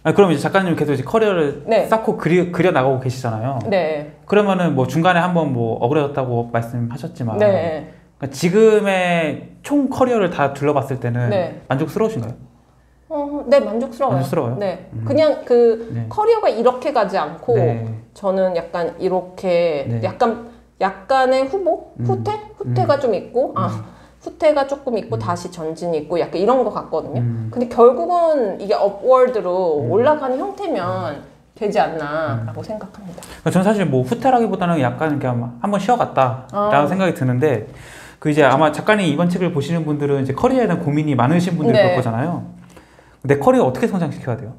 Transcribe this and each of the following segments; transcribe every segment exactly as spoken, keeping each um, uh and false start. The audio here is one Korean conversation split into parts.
아, 그럼 이제 작가님 계속 이제 커리어를 네. 쌓고 그리, 그려 나가고 계시잖아요. 네. 그러면은 뭐 중간에 한번 뭐 억울해졌다고 말씀하셨지만 네. 그러니까 지금의 총 커리어를 다 둘러봤을 때는 네. 만족스러우신가요? 어, 네, 만족스러워요. 만족스러워요? 네. 음. 그냥 그 네. 커리어가 이렇게 가지 않고 네. 저는 약간 이렇게 네. 약간 약간의 후보? 음. 후퇴? 후퇴가 음. 좀 있고 아 후퇴가 조금 있고 음. 다시 전진이 있고 약간 이런 것 같거든요. 음. 근데 결국은 이게 업워드로 음. 올라가는 형태면 되지 않나라고 음. 생각합니다. 저는 사실 뭐 후퇴라기보다는 약간 그냥 한번 쉬어갔다라는 아. 생각이 드는데 그 이제 아마 작가님 이번 책을 보시는 분들은 이제 커리어에 대한 고민이 많으신 분들이 네. 그럴 거잖아요. 내 커리어 어떻게 성장시켜야 돼요?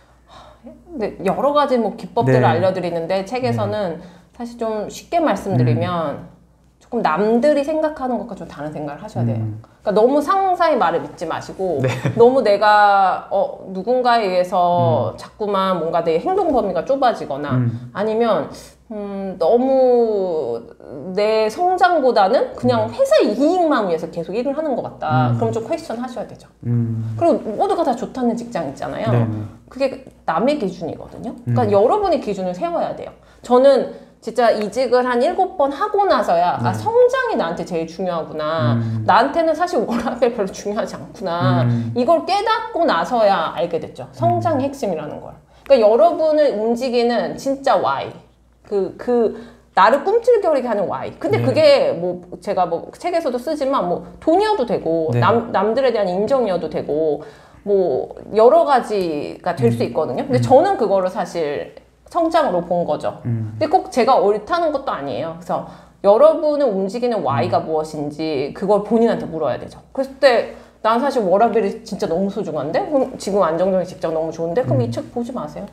근데 여러 가지 뭐 기법들을 네. 알려드리는데 책에서는 네. 사실 좀 쉽게 말씀드리면 음. 조금 남들이 생각하는 것과 좀 다른 생각을 하셔야 돼요. 음. 그러니까 너무 상사의 말을 믿지 마시고 네. 너무 내가 어, 누군가에 의해서 음. 자꾸만 뭔가 내 행동 범위가 좁아지거나 음. 아니면 음, 너무 내 성장보다는 그냥 회사 이익만 위해서 계속 일을 하는 것 같다. 음. 그럼 좀 퀘스천 하셔야 되죠. 음. 그리고 모두가 다 좋다는 직장 있잖아요. 네네. 그게 남의 기준이거든요. 그러니까 음. 여러분의 기준을 세워야 돼요. 저는 진짜 이직을 한 일곱 번 하고 나서야 음. 아 성장이 나한테 제일 중요하구나. 음. 나한테는 사실 워라밸 별로 중요하지 않구나. 음. 이걸 깨닫고 나서야 알게 됐죠. 성장이 핵심이라는 걸. 그러니까 여러분을 움직이는 진짜 와이. 그, 그, 나를 꿈틀거리게 하는 와이. 근데 네. 그게 뭐, 제가 뭐, 책에서도 쓰지만 뭐, 돈이어도 되고, 네. 남, 남들에 대한 인정이어도 되고, 뭐, 여러 가지가 될 수 음. 있거든요. 근데 음. 저는 그거를 사실 성장으로 본 거죠. 음. 근데 꼭 제가 옳다는 것도 아니에요. 그래서 여러분을 움직이는 와이가 음. 무엇인지, 그걸 본인한테 물어야 되죠. 그랬을 때, 난 사실 워라밸이 진짜 너무 소중한데? 그럼 지금 안정적인 직장 너무 좋은데? 그럼 음. 이 책 보지 마세요.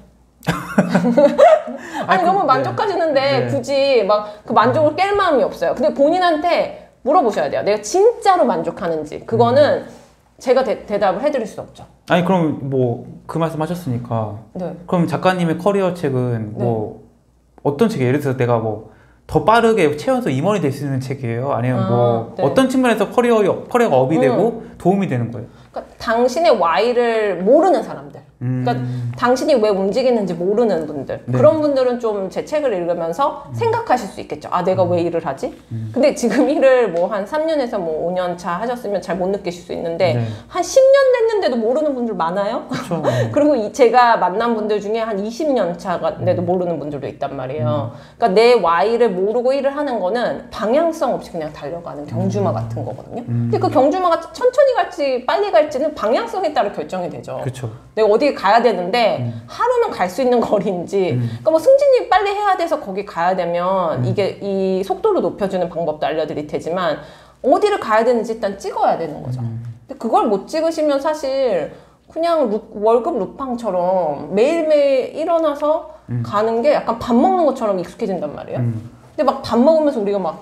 아니, 아니 너무 만족하시는데 네. 굳이 막 그 만족을 깰 마음이 없어요. 근데 본인한테 물어보셔야 돼요. 내가 진짜로 만족하는지. 그거는 음. 제가 대, 대답을 해드릴 수 없죠. 아니 그럼 뭐 그 말씀 하셨으니까 네. 그럼 작가님의 커리어 책은 뭐 네. 어떤 책이에요? 예를 들어서 내가 뭐 더 빠르게 채워서 임원이 될 수 있는 책이에요? 아니면 아, 뭐 네. 어떤 측면에서 커리어, 커리어가 업이 음. 되고 도움이 되는 거예요? 그러니까 당신의 와이를 모르는 사람들. 음. 그러니까 당신이 왜 움직이는지 모르는 분들. 네. 그런 분들은 좀 제 책을 읽으면서 음. 생각하실 수 있겠죠. 아, 내가 음. 왜 일을 하지? 음. 근데 지금 일을 뭐 한 삼 년에서 뭐 오 년 차 하셨으면 잘 못 느끼실 수 있는데 네. 한 십 년 됐는데도 모르는 분들 많아요. 그렇죠. 그리고 이 제가 만난 분들 중에 한 이십 년 차가 돼도 음. 모르는 분들도 있단 말이에요. 음. 그러니까 내 와이를 모르고 일을 하는 거는 방향성 없이 그냥 달려가는 경주마 음. 같은 거거든요. 음. 근데 그 경주마가 천천히 갈지 빨리 갈지는 방향성에 따라 결정이 되죠. 그렇죠. 내가 어디 가야 되는데 음. 하루는 갈 수 있는 거리인지 음. 그러니까 뭐 승진이 빨리 해야 돼서 거기 가야 되면 음. 이게 이 속도를 높여주는 방법도 알려드릴 테지만 어디를 가야 되는지 일단 찍어야 되는 거죠. 음. 근데 그걸 못 찍으시면 사실 그냥 루, 월급 루팡처럼 매일매일 일어나서 음. 가는 게 약간 밥 먹는 것처럼 익숙해진단 말이에요. 음. 근데 막 밥 먹으면서 우리가 막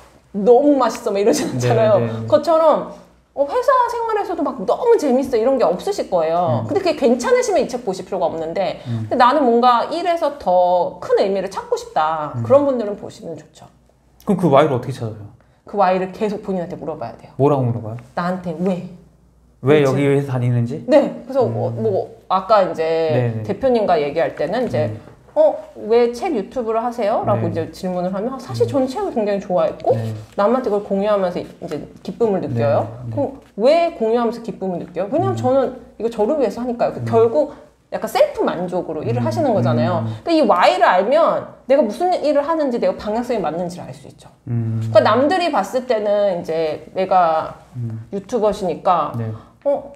너무 맛있어 막 이러지 않잖아요. 네, 네. 그것처럼 어, 회사 생활에서도 막 너무 재밌어 이런 게 없으실 거예요. 음. 근데 그게 괜찮으시면 이 책 보실 필요가 없는데 음. 근데 나는 뭔가 일에서 더 큰 의미를 찾고 싶다. 음. 그런 분들은 보시면 좋죠. 그럼 그 와이를 어떻게 찾아요? 그 와이를 계속 본인한테 물어봐야 돼요. 뭐라고 물어봐요? 나한테 왜? 왜 그렇지? 여기 회사 다니는지? 네. 그래서 음. 어, 뭐 아까 이제 네네. 대표님과 얘기할 때는 이제 음. 어, 왜 책 유튜브를 하세요? 라고 네. 이제 질문을 하면 사실 저는 책을 굉장히 좋아했고 네. 남한테 그걸 공유하면서 이제 기쁨을 느껴요. 네. 네. 그럼 왜 공유하면서 기쁨을 느껴요? 왜냐면 음. 저는 이거 저를 위해서 하니까요. 음. 결국 약간 셀프 만족으로 음. 일을 하시는 거잖아요. 음. 그러니까 이 와이를 알면 내가 무슨 일을 하는지 내가 방향성이 맞는지를 알 수 있죠. 음. 그러니까 남들이 봤을 때는 이제 내가 음. 유튜버시니까 네. 어?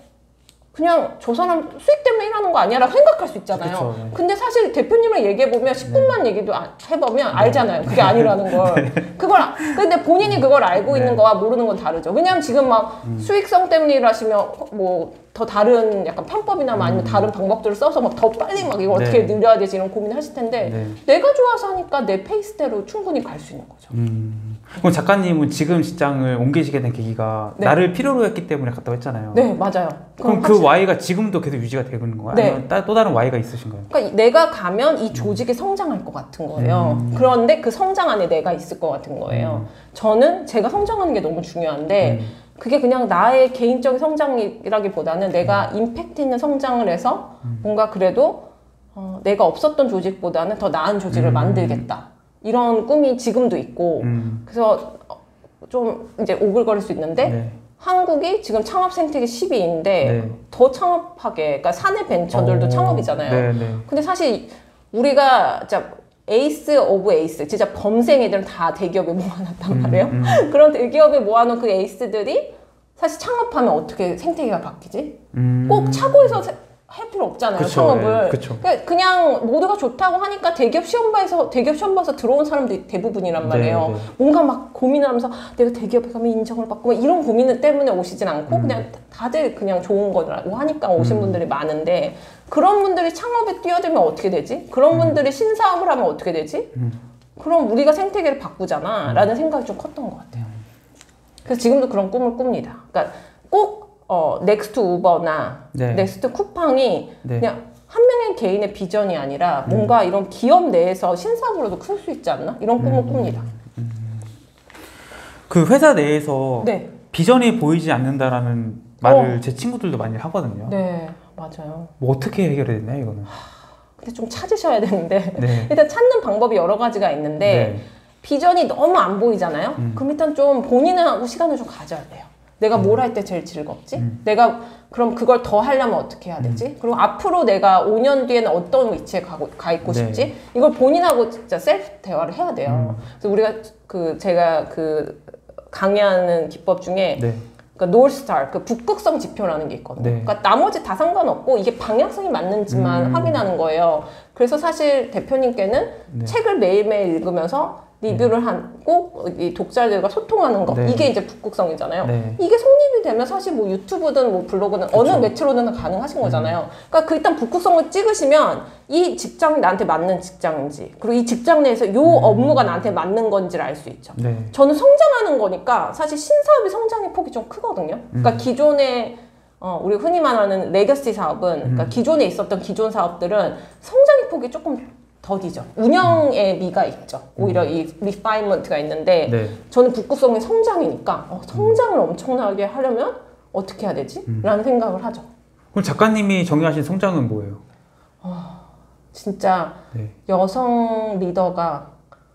그냥 저 사람 수익 때문에 일하는 거 아니야? 라고 생각할 수 있잖아요. 그쵸, 네. 근데 사실 대표님이랑 얘기해보면 십 분만 네. 얘기도 해보면 네. 알잖아요. 그게 아니라는 걸. 네. 그걸, 근데 본인이 그걸 알고 네. 있는 거와 모르는 건 다르죠. 왜냐면 지금 막 음. 수익성 때문에 일하시면 뭐 더 다른 약간 편법이나 뭐 아니면 음. 다른 방법들을 써서 막 더 빨리 막 이거 어떻게 네. 늘려야 되지 이런 고민을 하실 텐데 네. 내가 좋아서 하니까 내 페이스대로 충분히 갈 수 있는 거죠. 음. 그럼 작가님은 지금 직장을 옮기시게 된 계기가 네. 나를 필요로 했기 때문에 갔다고 했잖아요. 네, 맞아요. 그럼 그 와이가 지금도 계속 유지가 되고 있는 거예요? 네. 아니면 또 다른 와이가 있으신가요? 그러니까 내가 가면 이 조직이 음. 성장할 것 같은 거예요. 음. 그런데 그 성장 안에 내가 있을 것 같은 거예요. 음. 저는 제가 성장하는 게 너무 중요한데 음. 그게 그냥 나의 개인적인 성장이라기보다는 내가 임팩트 있는 성장을 해서 음. 뭔가 그래도 어, 내가 없었던 조직보다는 더 나은 조직을 음. 만들겠다. 이런 꿈이 지금도 있고 음. 그래서 좀 이제 오글거릴 수 있는데 네. 한국이 지금 창업 생태계 십 위인데 네. 더 창업하게, 그러니까 사내 벤처들도 오. 창업이잖아요. 네, 네. 근데 사실 우리가 진짜 에이스 오브 에이스, 진짜 범생 애들은 다 대기업에 모아놨단 음, 말이에요. 음. 그런 대기업에 모아놓은 그 에이스들이 사실 창업하면 어떻게 생태계가 바뀌지? 음. 꼭 차고에서 할 필요 없잖아요, 그쵸, 창업을. 예, 그쵸. 그냥 모두가 좋다고 하니까 대기업 시험봐서, 대기업 시험 봐서 들어온 사람들이 대부분이란 말이에요. 네, 네. 뭔가 막 고민을 하면서 내가 대기업에 가면 인정을 받고 이런 고민 때문에 오시진 않고 음. 그냥 다들 그냥 좋은 거라고 하니까 오신 음. 분들이 많은데 그런 분들이 창업에 뛰어들면 어떻게 되지? 그런 음. 분들이 신사업을 하면 어떻게 되지? 음. 그럼 우리가 생태계를 바꾸잖아 라는 생각이 좀 컸던 것 같아요. 그래서 지금도 그런 꿈을 꿉니다. 그러니까 꼭 어, 넥스트 우버나 네. 넥스트 쿠팡이 네. 그냥 한 명의 개인의 비전이 아니라 뭔가 음. 이런 기업 내에서 신사업으로도 클 수 있지 않나? 이런 꿈을 음. 꿉니다. 음. 그 회사 내에서 네. 비전이 보이지 않는다라는 말을 어. 제 친구들도 많이 하거든요. 네, 맞아야 뭐 어떻게 해결해야 되나요, 이거는? 근데 좀 찾으셔야 되는데 네. 일단 찾는 방법이 여러 가지가 있는데 네. 비전이 너무 안 보이잖아요? 음. 그럼 일단 좀 본인하고 시간을 좀 가져야 돼요. 내가 뭘 할 때 제일 즐겁지? 음. 내가 그럼 그걸 더 하려면 어떻게 해야 되지? 음. 그리고 앞으로 내가 오 년 뒤에는 어떤 위치에 가고, 가 있고 네. 싶지? 이걸 본인하고 진짜 셀프 대화를 해야 돼요. 음. 그래서 우리가 그 제가 그 강의하는 기법 중에 네. 그러니까 노스스타, 그 북극성 지표라는 게 있거든요. 네. 그러니까 나머지 다 상관없고 이게 방향성이 맞는지만 음. 확인하는 거예요. 그래서 사실 대표님께는 네. 책을 매일매일 읽으면서 리뷰를 하고 이 독자들과 소통하는 거 네. 이게 이제 북극성이잖아요. 네. 이게 성립이 되면 사실 뭐 유튜브든 뭐 블로그든 그쵸. 어느 매체로든 가능하신 거잖아요. 음. 그러니까 그 일단 북극성을 찍으시면 이 직장이 나한테 맞는 직장인지 그리고 이 직장 내에서 요 음. 업무가 나한테 맞는 건지를 알 수 있죠. 네. 저는 성장하는 거니까 사실 신사업의 성장의 폭이 좀 크거든요. 그러니까 음. 기존에 어, 우리 흔히 말하는 레거시 사업은 음. 그러니까 기존에 있었던 기존 사업들은 성장의 폭이 조금 더디죠. 운영의 음. 미가 있죠. 오히려 음. 이 리파이먼트가 있는데 네. 저는 북극성의 성장이니까 어, 성장을 음. 엄청나게 하려면 어떻게 해야 되지? 음. 라는 생각을 하죠. 그럼 작가님이 정의하신 성장은 뭐예요? 어, 진짜 네. 여성 리더가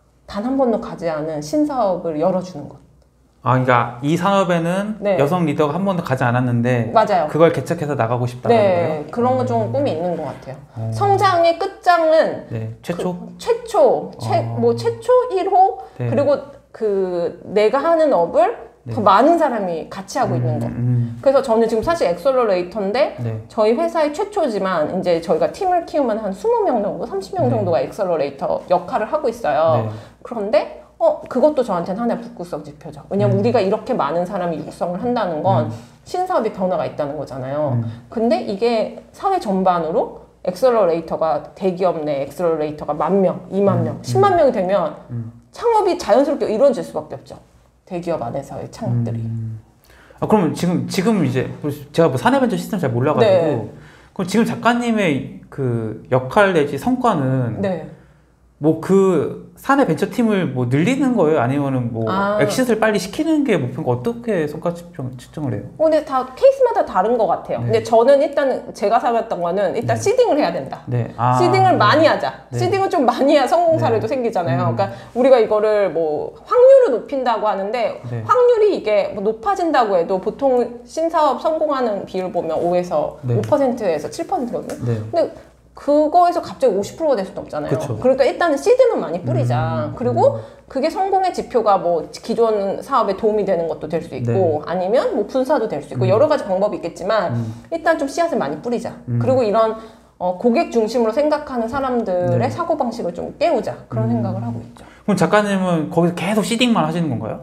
단 한 번도 가지 않은 신사업을 열어주는 것. 아, 그러니까 이 산업에는 네. 여성 리더가 한 번도 가지 않았는데 맞아요. 그걸 개척해서 나가고 싶다는 네, 거예요? 그런 건 좀 꿈이 있는 것 같아요. 오. 성장의 끝장은 네. 최초? 그, 최초, 최, 뭐 최초 일 호 네. 그리고 그 내가 하는 업을 네. 더 많은 사람이 같이 하고 음, 있는 거. 음. 그래서 저는 지금 사실 엑셀러레이터인데 네. 저희 회사의 최초지만 이제 저희가 팀을 키우면 한 이십 명 정도, 삼십 명 네. 정도가 엑셀러레이터 역할을 하고 있어요. 네. 그런데 어, 그것도 저한테는 하나의 북극성 지표죠. 왜냐면 음. 우리가 이렇게 많은 사람이 육성을 한다는 건 음. 신사업의 변화가 있다는 거잖아요. 음. 근데 이게 사회 전반으로 엑셀러레이터가 대기업 내 엑셀러레이터가 만 명, 이만 명, 음. 십만 명이 되면 음. 창업이 자연스럽게 이루어질 수밖에 없죠. 대기업 안에서의 창업들이. 음. 아, 그러면 지금, 지금 이제 제가 뭐 사내벤처 시스템 잘 몰라가지고 네. 그럼 지금 작가님의 그 역할 내지 성과는 네. 뭐 그 사내 벤처 팀을 뭐 늘리는 거예요? 아니면은 뭐 아. 엑싯을 빨리 시키는 게 목표인가? 어떻게 성과 측정, 측정을 해요? 어, 근데 다 케이스마다 다른 것 같아요. 네. 근데 저는 일단 제가 사봤던 거는 일단 네. 시딩을 해야 된다. 네. 아. 시딩을 많이 하자. 네. 시딩을 좀 많이 해야 성공 사례도 네. 생기잖아요. 음. 그러니까 우리가 이거를 뭐 확률을 높인다고 하는데 네. 확률이 이게 뭐 높아진다고 해도 보통 신사업 성공하는 비율 보면 오에서 네. 오 퍼센트에서 칠 퍼센트거든요. 네. 근데 그거에서 갑자기 오십 퍼센트가 될 수도 없잖아요. 그쵸. 그러니까 일단은 시드는 많이 뿌리자. 음, 그리고 음. 그게 성공의 지표가 뭐 기존 사업에 도움이 되는 것도 될 수 있고 네. 아니면 뭐 분사도 될 수 있고 음. 여러 가지 방법이 있겠지만 음. 일단 좀 씨앗을 많이 뿌리자. 음. 그리고 이런 어, 고객 중심으로 생각하는 사람들의 네. 사고방식을 좀 깨우자. 그런 음. 생각을 하고 있죠. 그럼 작가님은 거기서 계속 시딩만 하시는 건가요?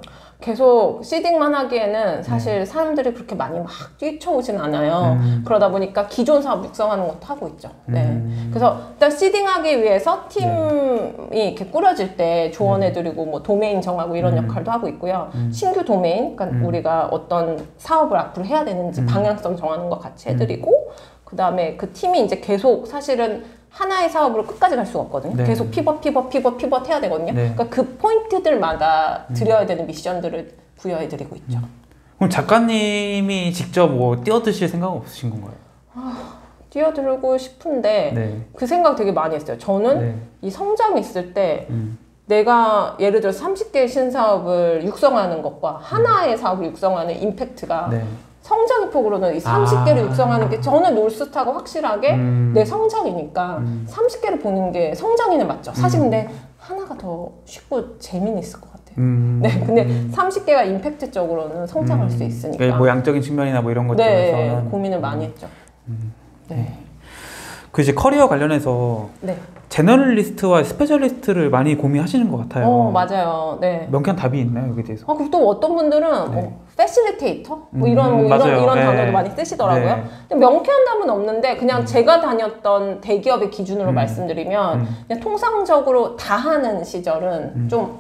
계속 시딩만 하기에는 사실 네. 사람들이 그렇게 많이 막 뛰쳐오진 않아요. 음. 그러다 보니까 기존 사업 육성하는 것도 하고 있죠. 네. 음. 그래서 일단 시딩하기 위해서 팀이 네. 이렇게 꾸려질 때 조언해드리고 뭐 도메인 정하고 이런 음. 역할도 하고 있고요. 음. 신규 도메인, 그러니까 음. 우리가 어떤 사업을 앞으로 해야 되는지 음. 방향성 정하는 거 같이 해드리고 그 다음에 그 팀이 이제 계속 사실은 하나의 사업으로 끝까지 갈 수가 없거든요. 네. 계속 피벗, 피벗, 피벗, 피벗 해야 되거든요. 네. 그러니까 그 포인트들마다 드려야 되는 미션들을 부여해드리고 있죠. 음. 그럼 작가님이 직접 뭐 뛰어드실 생각은 없으신 건가요? 아, 뛰어들고 싶은데 네. 그 생각 되게 많이 했어요. 저는 네. 이 성장이 있을 때 음. 내가 예를 들어 삼십 개의 신사업을 육성하는 것과 하나의 음. 사업을 육성하는 임팩트가 네. 성장의 폭으로는 이 삼십 개를 아. 육성하는 게 저는 놀스타가 확실하게 음. 내 성장이니까 음. 삼십 개를 보는 게 성장에는 맞죠. 사실 근데 하나가 더 쉽고 재미있을 것 같아요. 음. 네, 근데 음. 삼십 개가 임팩트적으로는 성장할 음. 수 있으니까. 네, 뭐 양적인 측면이나 뭐 이런 것들에서 네, 고민을 많이 했죠. 음. 네. 그 이제 커리어 관련해서 네. 제너럴리스트와 스페셜리스트를 많이 고민하시는 것 같아요. 어, 맞아요. 네. 명쾌한 답이 있나요, 여기에 대해서? 아, 그리고 또 어떤 분들은 네. 뭐 패실리테이터? 뭐 이런, 뭐 이런, 이런 네. 단어도 많이 쓰시더라고요. 네. 근데 명쾌한 답은 없는데 그냥 음. 제가 다녔던 대기업의 기준으로 음. 말씀드리면 음. 그냥 통상적으로 다 하는 시절은 음. 좀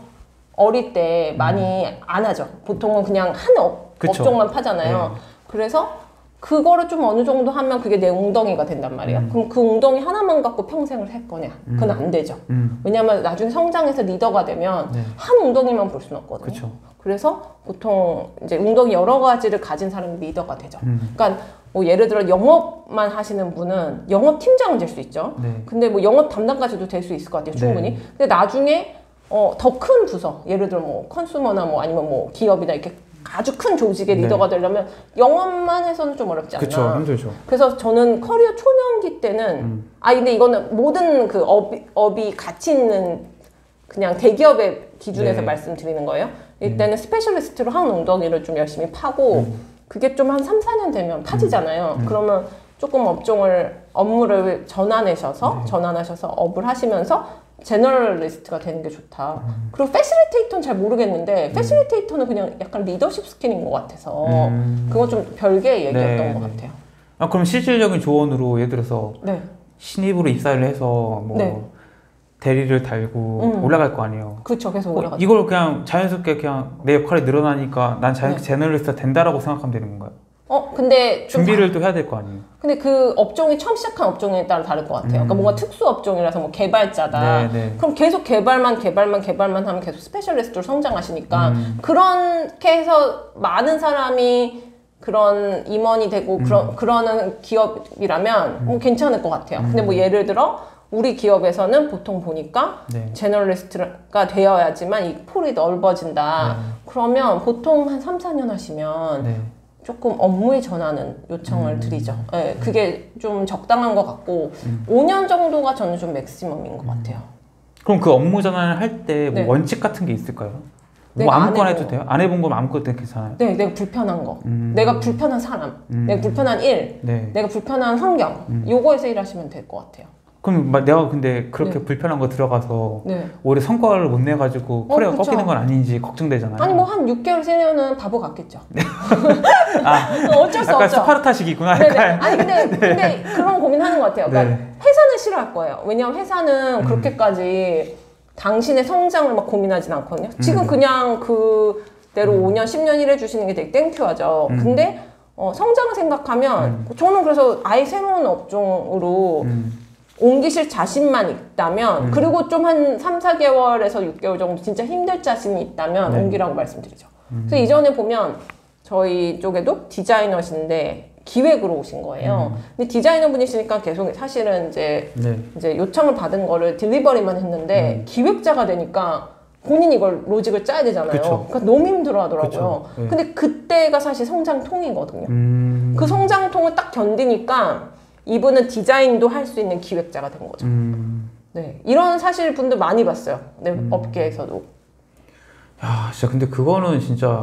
어릴 때 많이 음. 안 하죠. 보통은 그냥 한 업, 업종만 파잖아요. 네. 그래서 그거를 좀 어느 정도 하면 그게 내 웅덩이가 된단 말이야. 음. 그럼 그 웅덩이 하나만 갖고 평생을 할 거냐? 음. 그건 안 되죠. 음. 왜냐하면 나중에 성장해서 리더가 되면 네. 한 웅덩이만 볼 수는 없거든요. 그쵸. 그래서 보통 이제 웅덩이 여러 가지를 가진 사람이 리더가 되죠. 음. 그러니까 뭐 예를 들어 영업만 하시는 분은 영업 팀장은 될 수 있죠. 네. 근데 뭐 영업 담당까지도 될 수 있을 것 같아요. 충분히. 네. 근데 나중에 어, 더 큰 부서, 예를 들어 뭐 컨슈머나 뭐 아니면 뭐 기업이나 이렇게 아주 큰 조직의 리더가 네. 되려면 영업만 해서는 좀 어렵지 않나. 그쵸, 힘들죠. 그래서 저는 커리어 초년기 때는 음. 아 근데 이거는 모든 그 업이, 업이 같이 있는 그냥 대기업의 기준에서 네. 말씀드리는 거예요. 이때는 음. 스페셜리스트로 한 웅덩이를 좀 열심히 파고 음. 그게 좀 한 삼, 사 년 되면 파지잖아요. 음. 그러면 조금 업종을 업무를 전환하셔서 네. 전환하셔서 업을 하시면서 제너럴리스트가 되는 게 좋다. 음. 그리고 패실리테이터는 잘 모르겠는데 음. 패실리테이터는 그냥 약간 리더십 스킬인 것 같아서 음. 그건 좀 별개의 얘기였던 네. 것 같아요. 아, 그럼 실질적인 조언으로 예를 들어서 네. 신입으로 입사를 해서 뭐 네. 대리를 달고 음. 올라갈 거 아니에요. 그렇죠. 계속 올라가죠. 어, 이걸 그냥 자연스럽게 그냥 내 역할이 늘어나니까 난 자연스럽게 네. 제너럴리스트가 된다라고 생각하면 되는 건가요? 어, 근데 준비를 또 해야 될 거 아니에요? 근데 그 업종이 처음 시작한 업종에 따라 다를 것 같아요. 음. 그러니까 뭔가 특수 업종이라서 뭐 개발자다. 네네. 그럼 계속 개발만 개발만 개발만 하면 계속 스페셜리스트로 성장하시니까 음. 그렇게 해서 많은 사람이 그런 임원이 되고 음. 그러, 그러는 기업이라면 음. 뭐 괜찮을 것 같아요. 음. 근데 뭐 예를 들어 우리 기업에서는 보통 보니까 네. 제너럴리스트가 되어야지만 이 폴이 넓어진다. 네. 그러면 보통 한 삼, 사 년 하시면 네. 조금 업무의 전환은 요청을 음. 드리죠. 네, 그게 좀 적당한 것 같고 음. 오 년 정도가 저는 좀 맥시멈인 것 같아요. 그럼 그 업무 전환을 할 때 뭐 네. 원칙 같은 게 있을까요? 뭐 아무거나 해도 돼요? 안 해본 거면 아무것도 괜찮아요? 네, 내가 불편한 거, 음. 내가 불편한 사람, 음. 내가 불편한 일, 네. 내가 불편한 환경, 음. 요거에서 일하시면 될 것 같아요. 그럼 내가 근데 그렇게 네. 불편한 거 들어가서 네. 오히려 성과를 못 내가지고 커리어가 어, 꺾이는 건 아닌지 걱정되잖아요. 아니 뭐 한 육 개월, 일 년은 바보 같겠죠. 아, 어쩔 수 약간 없죠. 스파르타식이구나. 약간. 아니 근데, 네. 근데 그런 고민하는 것 같아요. 그러니까 네. 회사는 싫어할 거예요. 왜냐하면 회사는 음. 그렇게까지 당신의 성장을 막 고민하진 않거든요. 지금 음. 그냥 그대로 음. 오 년, 십 년 일해 주시는 게 되게 땡큐하죠. 음. 근데 어, 성장을 생각하면 음. 저는 그래서 아예 새로운 업종으로 음. 옮기실 자신만 있다면 음. 그리고 좀 한 삼, 사 개월에서 육 개월 정도 진짜 힘들 자신이 있다면 네. 옮기라고 말씀드리죠. 음. 그래서 이전에 보면 저희 쪽에도 디자이너신데 기획으로 오신 거예요. 음. 근데 디자이너 분이시니까 계속 사실은 이제, 네. 이제 요청을 받은 거를 딜리버리만 했는데 음. 기획자가 되니까 본인이 이걸 로직을 짜야 되잖아요. 그쵸. 그러니까 너무 힘들어 하더라고요. 네. 근데 그때가 사실 성장통이거든요. 음. 그 성장통을 딱 견디니까 이분은 디자인도 할 수 있는 기획자가 된 거죠. 음. 네, 이런 사실 분들 많이 봤어요. 네, 음. 업계에서도. 야, 진짜 근데 그거는 진짜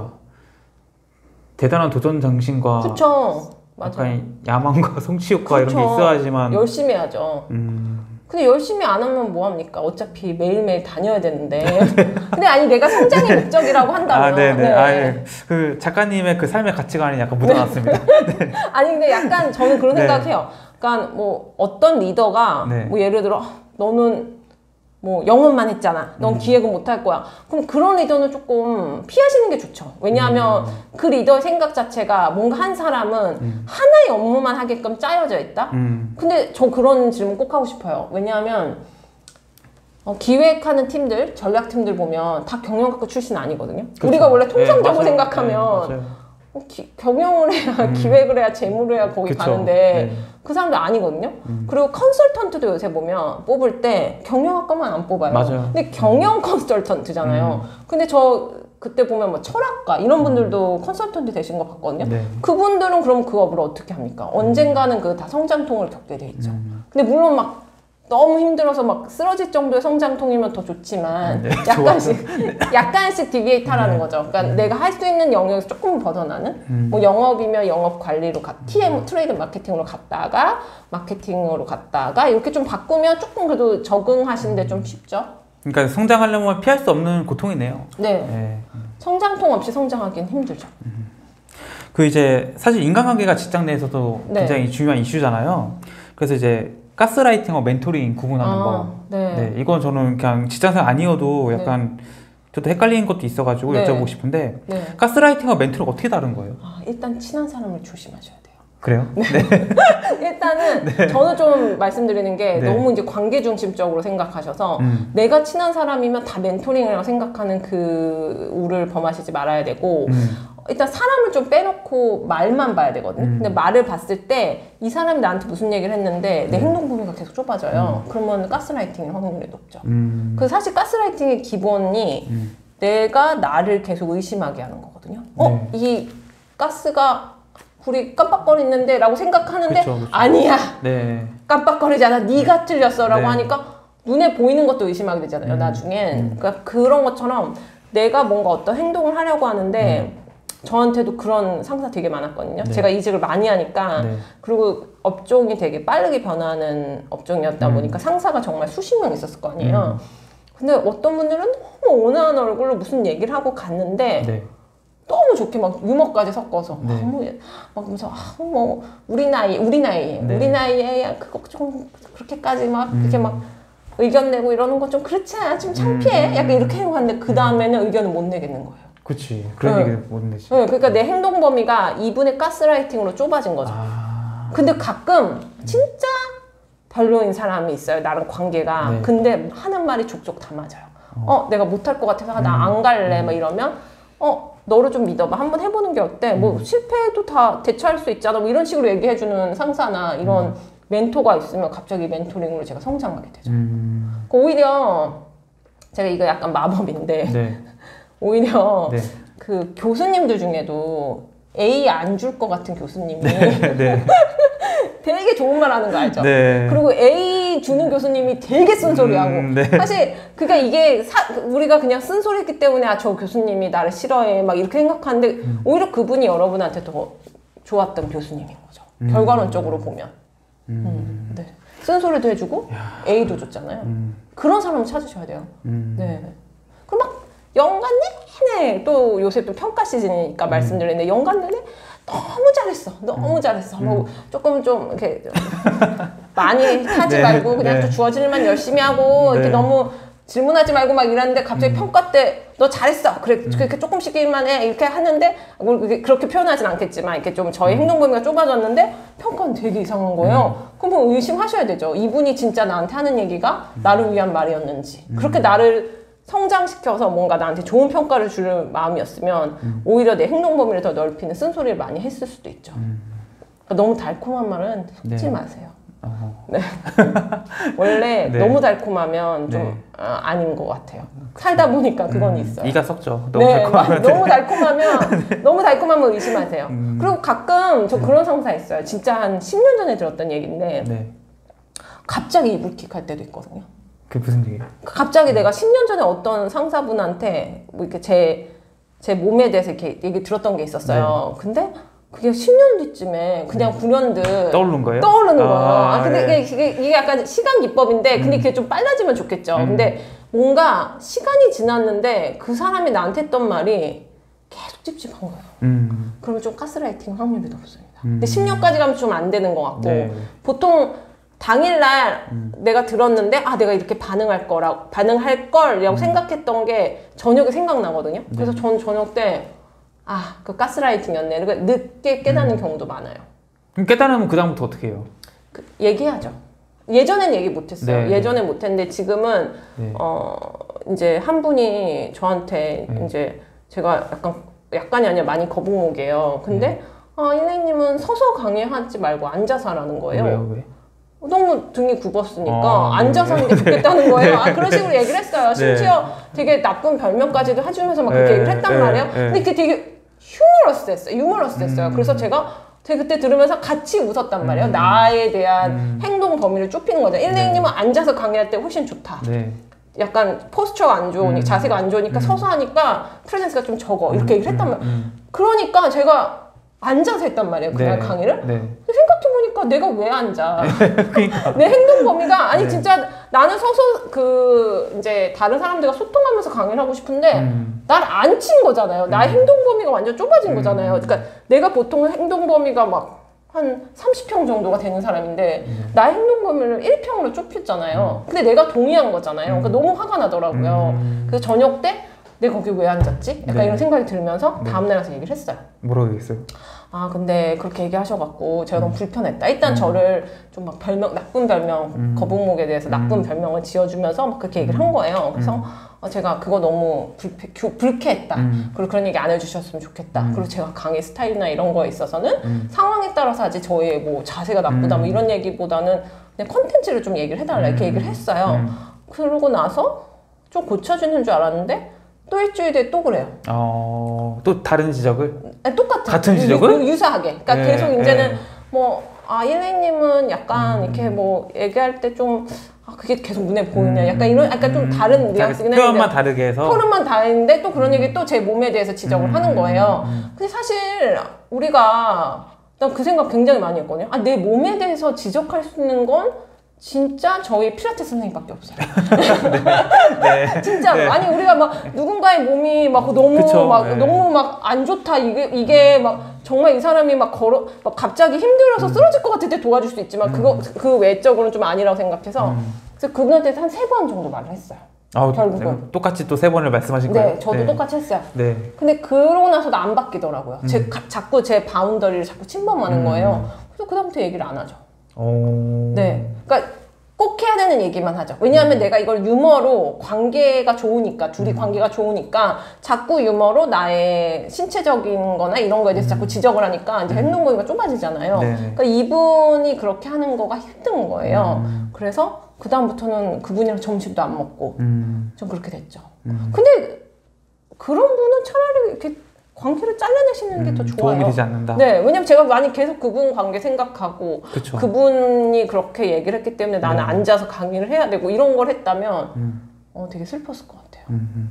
대단한 도전 정신과 그쵸, 약간 야망과 성취욕과 이런 게 있어야지만 열심히 하죠. 음. 근데 열심히 안 하면 뭐 합니까? 어차피 매일매일 다녀야 되는데. 근데 아니 내가 성장의 목적이라고 한다면. 아, 네네. 네. 아, 예. 그 작가님의 그 삶의 가치관이 약간 묻어났습니다. 네. 아니 근데 약간 저는 그런 네. 생각해요. 그러니까 뭐 어떤 리더가 네. 뭐 예를 들어 너는 뭐 영업만 했잖아. 넌 음. 기획은 못 할 거야. 그럼 그런 리더는 조금 피하시는 게 좋죠. 왜냐하면 음. 그 리더의 생각 자체가 뭔가 한 사람은 음. 하나의 업무만 하게끔 짜여져 있다? 음. 근데 저 그런 질문 꼭 하고 싶어요. 왜냐하면 어, 기획하는 팀들, 전략팀들 보면 다 경영학과 출신 아니거든요. 그렇죠. 우리가 원래 통상적으로 네, 생각하면 네, 기, 경영을 해야 음. 기획을 해야 재무를 해야 거기 그쵸. 가는데 네. 그 사람들 아니거든요. 음. 그리고 컨설턴트도 요새 보면 뽑을 때 경영학과만 안 뽑아요. 맞아요. 근데 경영 컨설턴트잖아요. 음. 근데 저 그때 보면 뭐 철학가 이런 분들도 음. 컨설턴트 되신 거 봤거든요. 네. 그분들은 그럼 그 업을 어떻게 합니까? 언젠가는 그 다 성장통을 겪게 돼 있죠. 음. 근데 물론 막 너무 힘들어서 막 쓰러질 정도의 성장통이면 더 좋지만 네, 약간씩 네. 약간씩 디비에이트 하라는 네. 거죠. 그러니까 음. 내가 할 수 있는 영역에서 조금 벗어나는 음. 뭐 영업이면 영업 관리로 가, 티엠 트레이드 마케팅으로 갔다가 마케팅으로 갔다가 이렇게 좀 바꾸면 조금 그래도 적응하시는데 좀 쉽죠. 그러니까 성장하려면 피할 수 없는 고통이네요. 네. 네. 성장통 없이 성장하기는 힘들죠. 음. 그 이제 사실 인간관계가 직장 내에서도 네. 굉장히 중요한 이슈잖아요. 그래서 이제 가스라이팅과 멘토링 구분하는 아, 거. 네. 네. 이건 저는 그냥 직장생활 아니어도 약간 네. 저도 헷갈리는 것도 있어가지고 네. 여쭤보고 싶은데 네. 가스라이팅과 멘토링 어떻게 다른 거예요? 아, 일단 친한 사람을 조심하셔야 돼요. 그래요? 네. 일단은 네. 저는 좀 말씀드리는 게 네. 너무 이제 관계 중심적으로 생각하셔서 음. 내가 친한 사람이면 다 멘토링이라고 생각하는 그 우를 범하시지 말아야 되고 음. 일단 사람을 좀 빼놓고 말만 봐야 되거든요. 음. 근데 말을 봤을 때 이 사람이 나한테 무슨 얘기를 했는데 내 음. 행동 범위가 계속 좁아져요. 음. 그러면 가스라이팅일 확률이 높죠. 음. 그래서 사실 가스라이팅의 기본이 음. 내가 나를 계속 의심하게 하는 거거든요. 네. 어? 이 가스가 불이 깜빡거리는데 라고 생각하는데 그쵸, 그쵸. 아니야. 네. 깜빡거리잖아. 네가 틀렸어 라고 네. 하니까 눈에 보이는 것도 의심하게 되잖아요. 음. 나중엔. 음. 그러니까 그런 것처럼 내가 뭔가 어떤 행동을 하려고 하는데 음. 저한테도 그런 상사 되게 많았거든요. 네. 제가 이직을 많이 하니까 네. 그리고 업종이 되게 빠르게 변하는 업종이었다 음. 보니까 상사가 정말 수십 명 있었을 거 아니에요. 음. 근데 어떤 분들은 너무 온화한 얼굴로 무슨 얘기를 하고 갔는데 네. 너무 좋게 막 유머까지 섞어서 네. 아, 뭐, 막 그러면서 아, 뭐 우리 나이 우리 나이에 네. 우리 나이에 그거 좀 그렇게까지 막 음. 그렇게 막 의견 내고 이러는 거 좀 그렇지 않아? 좀 창피해? 음. 약간 이렇게 하고 갔는데 그 다음에는 음. 의견을 못 내겠는 거예요. 그치. 그런 네. 얘기를 못 내지. 네, 그러니까 내 행동 범위가 이분의 가스라이팅으로 좁아진 거죠. 아... 근데 가끔 진짜 별로인 사람이 있어요. 나랑 관계가. 네. 근데 하는 말이 족족 다 맞아요. 어, 어 내가 못할 것 같아서 음. 나 안 갈래. 음. 막 이러면 어 너를 좀 믿어봐. 한번 해보는 게 어때? 음. 뭐 실패해도 다 대처할 수 있잖아. 뭐 이런 식으로 얘기해주는 상사나 이런 음. 멘토가 있으면 갑자기 멘토링으로 제가 성장하게 되죠. 음. 오히려 제가 이거 약간 마법인데 네. 오히려 네. 그 교수님들 중에도 A 안 줄 것 같은 교수님이 네, 네. 되게 좋은 말 하는 거 알죠? 네. 그리고 A 주는 교수님이 되게 쓴소리하고 음, 네. 사실 그러니까 이게 사, 우리가 그냥 쓴소리했기 때문에 아, 저 교수님이 나를 싫어해 막 이렇게 생각하는데 음. 오히려 그분이 여러분한테 더 좋았던 교수님인 거죠. 음. 결과론적으로 보면 음. 음, 네. 쓴소리도 해주고 야. A도 줬잖아요. 음. 그런 사람을 찾으셔야 돼요. 음. 네. 그럼 막 연간 내내 또 요새 또 평가 시즌이니까 음. 말씀드리는데 연간 내내 너무 잘했어 너무 음. 잘했어 음. 뭐 조금 좀 이렇게 많이 하지 네. 말고 그냥 네. 또 주어질 일만 열심히 하고 네. 이렇게 너무 질문하지 말고 막 이러는데 갑자기 음. 평가 때 너 잘했어 그래 음. 그렇게 조금씩만 해 이렇게 하는데 뭐 그렇게 표현하진 않겠지만 이렇게 좀 저희 음. 행동 범위가 좁아졌는데 평가는 되게 이상한 거예요. 음. 그럼 뭐 의심하셔야 되죠. 이분이 진짜 나한테 하는 얘기가 음. 나를 위한 말이었는지 음. 그렇게 나를 성장시켜서 뭔가 나한테 좋은 평가를 줄 마음이었으면 음. 오히려 내 행동 범위를 더 넓히는 쓴소리를 많이 했을 수도 있죠. 음. 그러니까 너무 달콤한 말은 섞지 네. 마세요. 네. 원래 네. 너무 달콤하면 좀 네. 아, 아닌 것 같아요. 살다 보니까 그건 음, 있어요. 이가 썩죠. 너무 네, 달콤하면. 너무 달콤하면 네. 너무 달콤하면 의심하세요. 음. 그리고 가끔 저 그런 상사 있어요. 진짜 한 십 년 전에 들었던 얘기인데 네. 갑자기 이불킥 할 때도 있거든요. 그게 무슨 얘기예요? 갑자기 내가 십 년 전에 어떤 상사분한테 뭐 이렇게 제, 제 몸에 대해서 이렇게 얘기 들었던 게 있었어요. 네. 근데 그게 십 년 뒤쯤에 그냥 네. 불현듯 떠오르는 거예요? 떠오르는 아, 거예요. 아, 근데 네. 이게, 이게 약간 시간 기법인데, 근데 음. 그게 좀 빨라지면 좋겠죠. 음. 근데 뭔가 시간이 지났는데 그 사람이 나한테 했던 말이 계속 찝찝한 거예요. 음. 그러면 좀 가스라이팅 확률이 높습니다. 음. 근데 십 년까지 가면 좀 안 되는 것 같고, 네. 보통 당일날 음. 내가 들었는데 아 내가 이렇게 반응할 거라고 반응할 걸이라고 음. 생각했던 게 저녁에 생각나거든요. 네. 그래서 전 저녁 때 아 그 가스라이팅이었네. 그러니까 늦게 깨닫는 음. 경우도 많아요. 그럼 깨달으면 그 다음부터 어떻게 해요? 그, 얘기하죠. 예전엔 얘기 못했어요. 네, 예전엔 네. 못했는데 지금은 네. 어 이제 한 분이 저한테 네. 이제 제가 약간 약간이 아니라 많이 거북목이에요. 근데 음. 아, 일레님은 서서 강의하지 말고 앉아서 하라는 거예요. 왜요? 왜? 너무 등이 굽었으니까 아, 앉아서 하는 게 좋겠다는 거예요. 네. 아, 그런 식으로 얘기를 했어요. 심지어 네. 되게 나쁜 별명까지도 해주면서 막 그렇게 네. 얘기를 했단 네. 말이에요. 네. 근데 그게 되게 휴머러스했어요. 유머러스했어요. 음. 그래서 제가 되게 그때 들으면서 같이 웃었단 말이에요. 음. 나에 대한 음. 행동 범위를 좁히는 거죠. 일레이님은 네. 앉아서 강의할 때 훨씬 좋다. 네. 약간 포스처가 안 좋으니까, 음. 자세가 안 좋으니까 음. 서서 하니까 프레젠스가 좀 적어. 이렇게 얘기를 했단 말이에요. 음. 그러니까 제가 앉아서 했단 말이에요. 그날 네. 강의를. 네. 생각해보니까 내가 왜 앉아. 그러니까. 내 행동 범위가, 아니 네. 진짜 나는 서서 그 이제 다른 사람들과 소통하면서 강의를 하고 싶은데 음. 날 앉힌 거잖아요. 음. 나의 행동 범위가 완전 좁아진 음. 거잖아요. 그러니까 내가 보통 행동 범위가 막 한 삼십 평 정도가 되는 사람인데 음. 나의 행동 범위를 일 평으로 좁혔잖아요. 음. 근데 내가 동의한 거잖아요. 그러니까 너무 화가 나더라고요. 음. 그래서 저녁 때 내가 거기 왜 앉았지? 약간 네. 이런 생각이 들면서 네. 다음날 가서 얘기를 했어요. 뭐라고 얘기했어요? 아 근데 그렇게 얘기하셔갖고 제가 음. 너무 불편했다. 일단 음. 저를 좀 막 별명, 나쁜 별명, 음. 거북목에 대해서 나쁜 음. 별명을 지어주면서 막 그렇게 얘기를 한 거예요. 그래서 음. 어, 제가 그거 너무 불쾌, 불쾌했다. 음. 그리고 그런 얘기 안 해주셨으면 좋겠다. 음. 그리고 제가 강의 스타일이나 이런 거에 있어서는 음. 상황에 따라서 하지 저의 뭐 자세가 나쁘다 음. 뭐 이런 얘기보다는 그냥 컨텐츠를 좀 얘기를 해달라 이렇게 얘기를 했어요. 음. 그러고 나서 좀 고쳐지는 줄 알았는데 또 일주일 뒤에 또 그래요. 어, 또 다른 지적을? 아니, 똑같은. 같은 지적을? 유, 유사하게. 그러니까 네, 계속 이제는 네. 뭐, 아, 일레이님은 약간 음. 이렇게 뭐 얘기할 때 좀, 아, 그게 계속 눈에 보이냐. 음. 약간 이런, 약간 좀 다른 뉘앙스긴 했는데. 표현만 다르게 해서. 표현만 다른데 또 그런 얘기 또 제 몸에 대해서 지적을 음. 하는 거예요. 음. 근데 사실 우리가, 난 그 생각 굉장히 많이 했거든요. 아, 내 몸에 대해서 지적할 수 있는 건 진짜 저희 필라테스 선생님밖에 없어요. 네, 네, 진짜로. 네. 아니 우리가 막 누군가의 몸이 막 너무 그쵸, 막 네. 너무 막 안 좋다 이게 이게 막 정말 이 사람이 막 걸어 막 갑자기 힘들어서 음. 쓰러질 것 같을 때 도와줄 수 있지만 음. 그거 그 외적으로는 좀 아니라고 생각해서 음. 그래서 그분한테 한 세 번 정도 말을 했어요. 아, 결국은 똑같이 또 세 번을 말씀하신 거예요? 네, 저도 네. 똑같이 했어요. 네. 근데 그러고 나서도 안 바뀌더라고요. 음. 제 가, 자꾸 제 바운더리를 자꾸 침범하는 음. 거예요. 그래서 그다음부터 얘기를 안 하죠. 오. 네, 그러니까 꼭 해야 되는 얘기만 하죠. 왜냐하면 음. 내가 이걸 유머로 관계가 좋으니까 둘이 음. 관계가 좋으니까 자꾸 유머로 나의 신체적인 거나 이런 거에 대해서 음. 자꾸 지적을 하니까 이제 행동 범위가 좁아지잖아요. 네. 그러니까 이분이 그렇게 하는 거가 힘든 거예요. 음. 그래서 그 다음부터는 그분이랑 점심도 안 먹고 음. 좀 그렇게 됐죠. 음. 근데 그런 분은 차라리 이렇게 관계를 잘라내시는 게 더 음, 좋아요. 도움이 되지 않는다. 네, 왜냐면 제가 많이 계속 그분 관계 생각하고 그쵸. 그분이 그렇게 얘기를 했기 때문에 나는 네. 앉아서 강의를 해야 되고 이런 걸 했다면 음. 어, 되게 슬펐을 것 같아요. 음.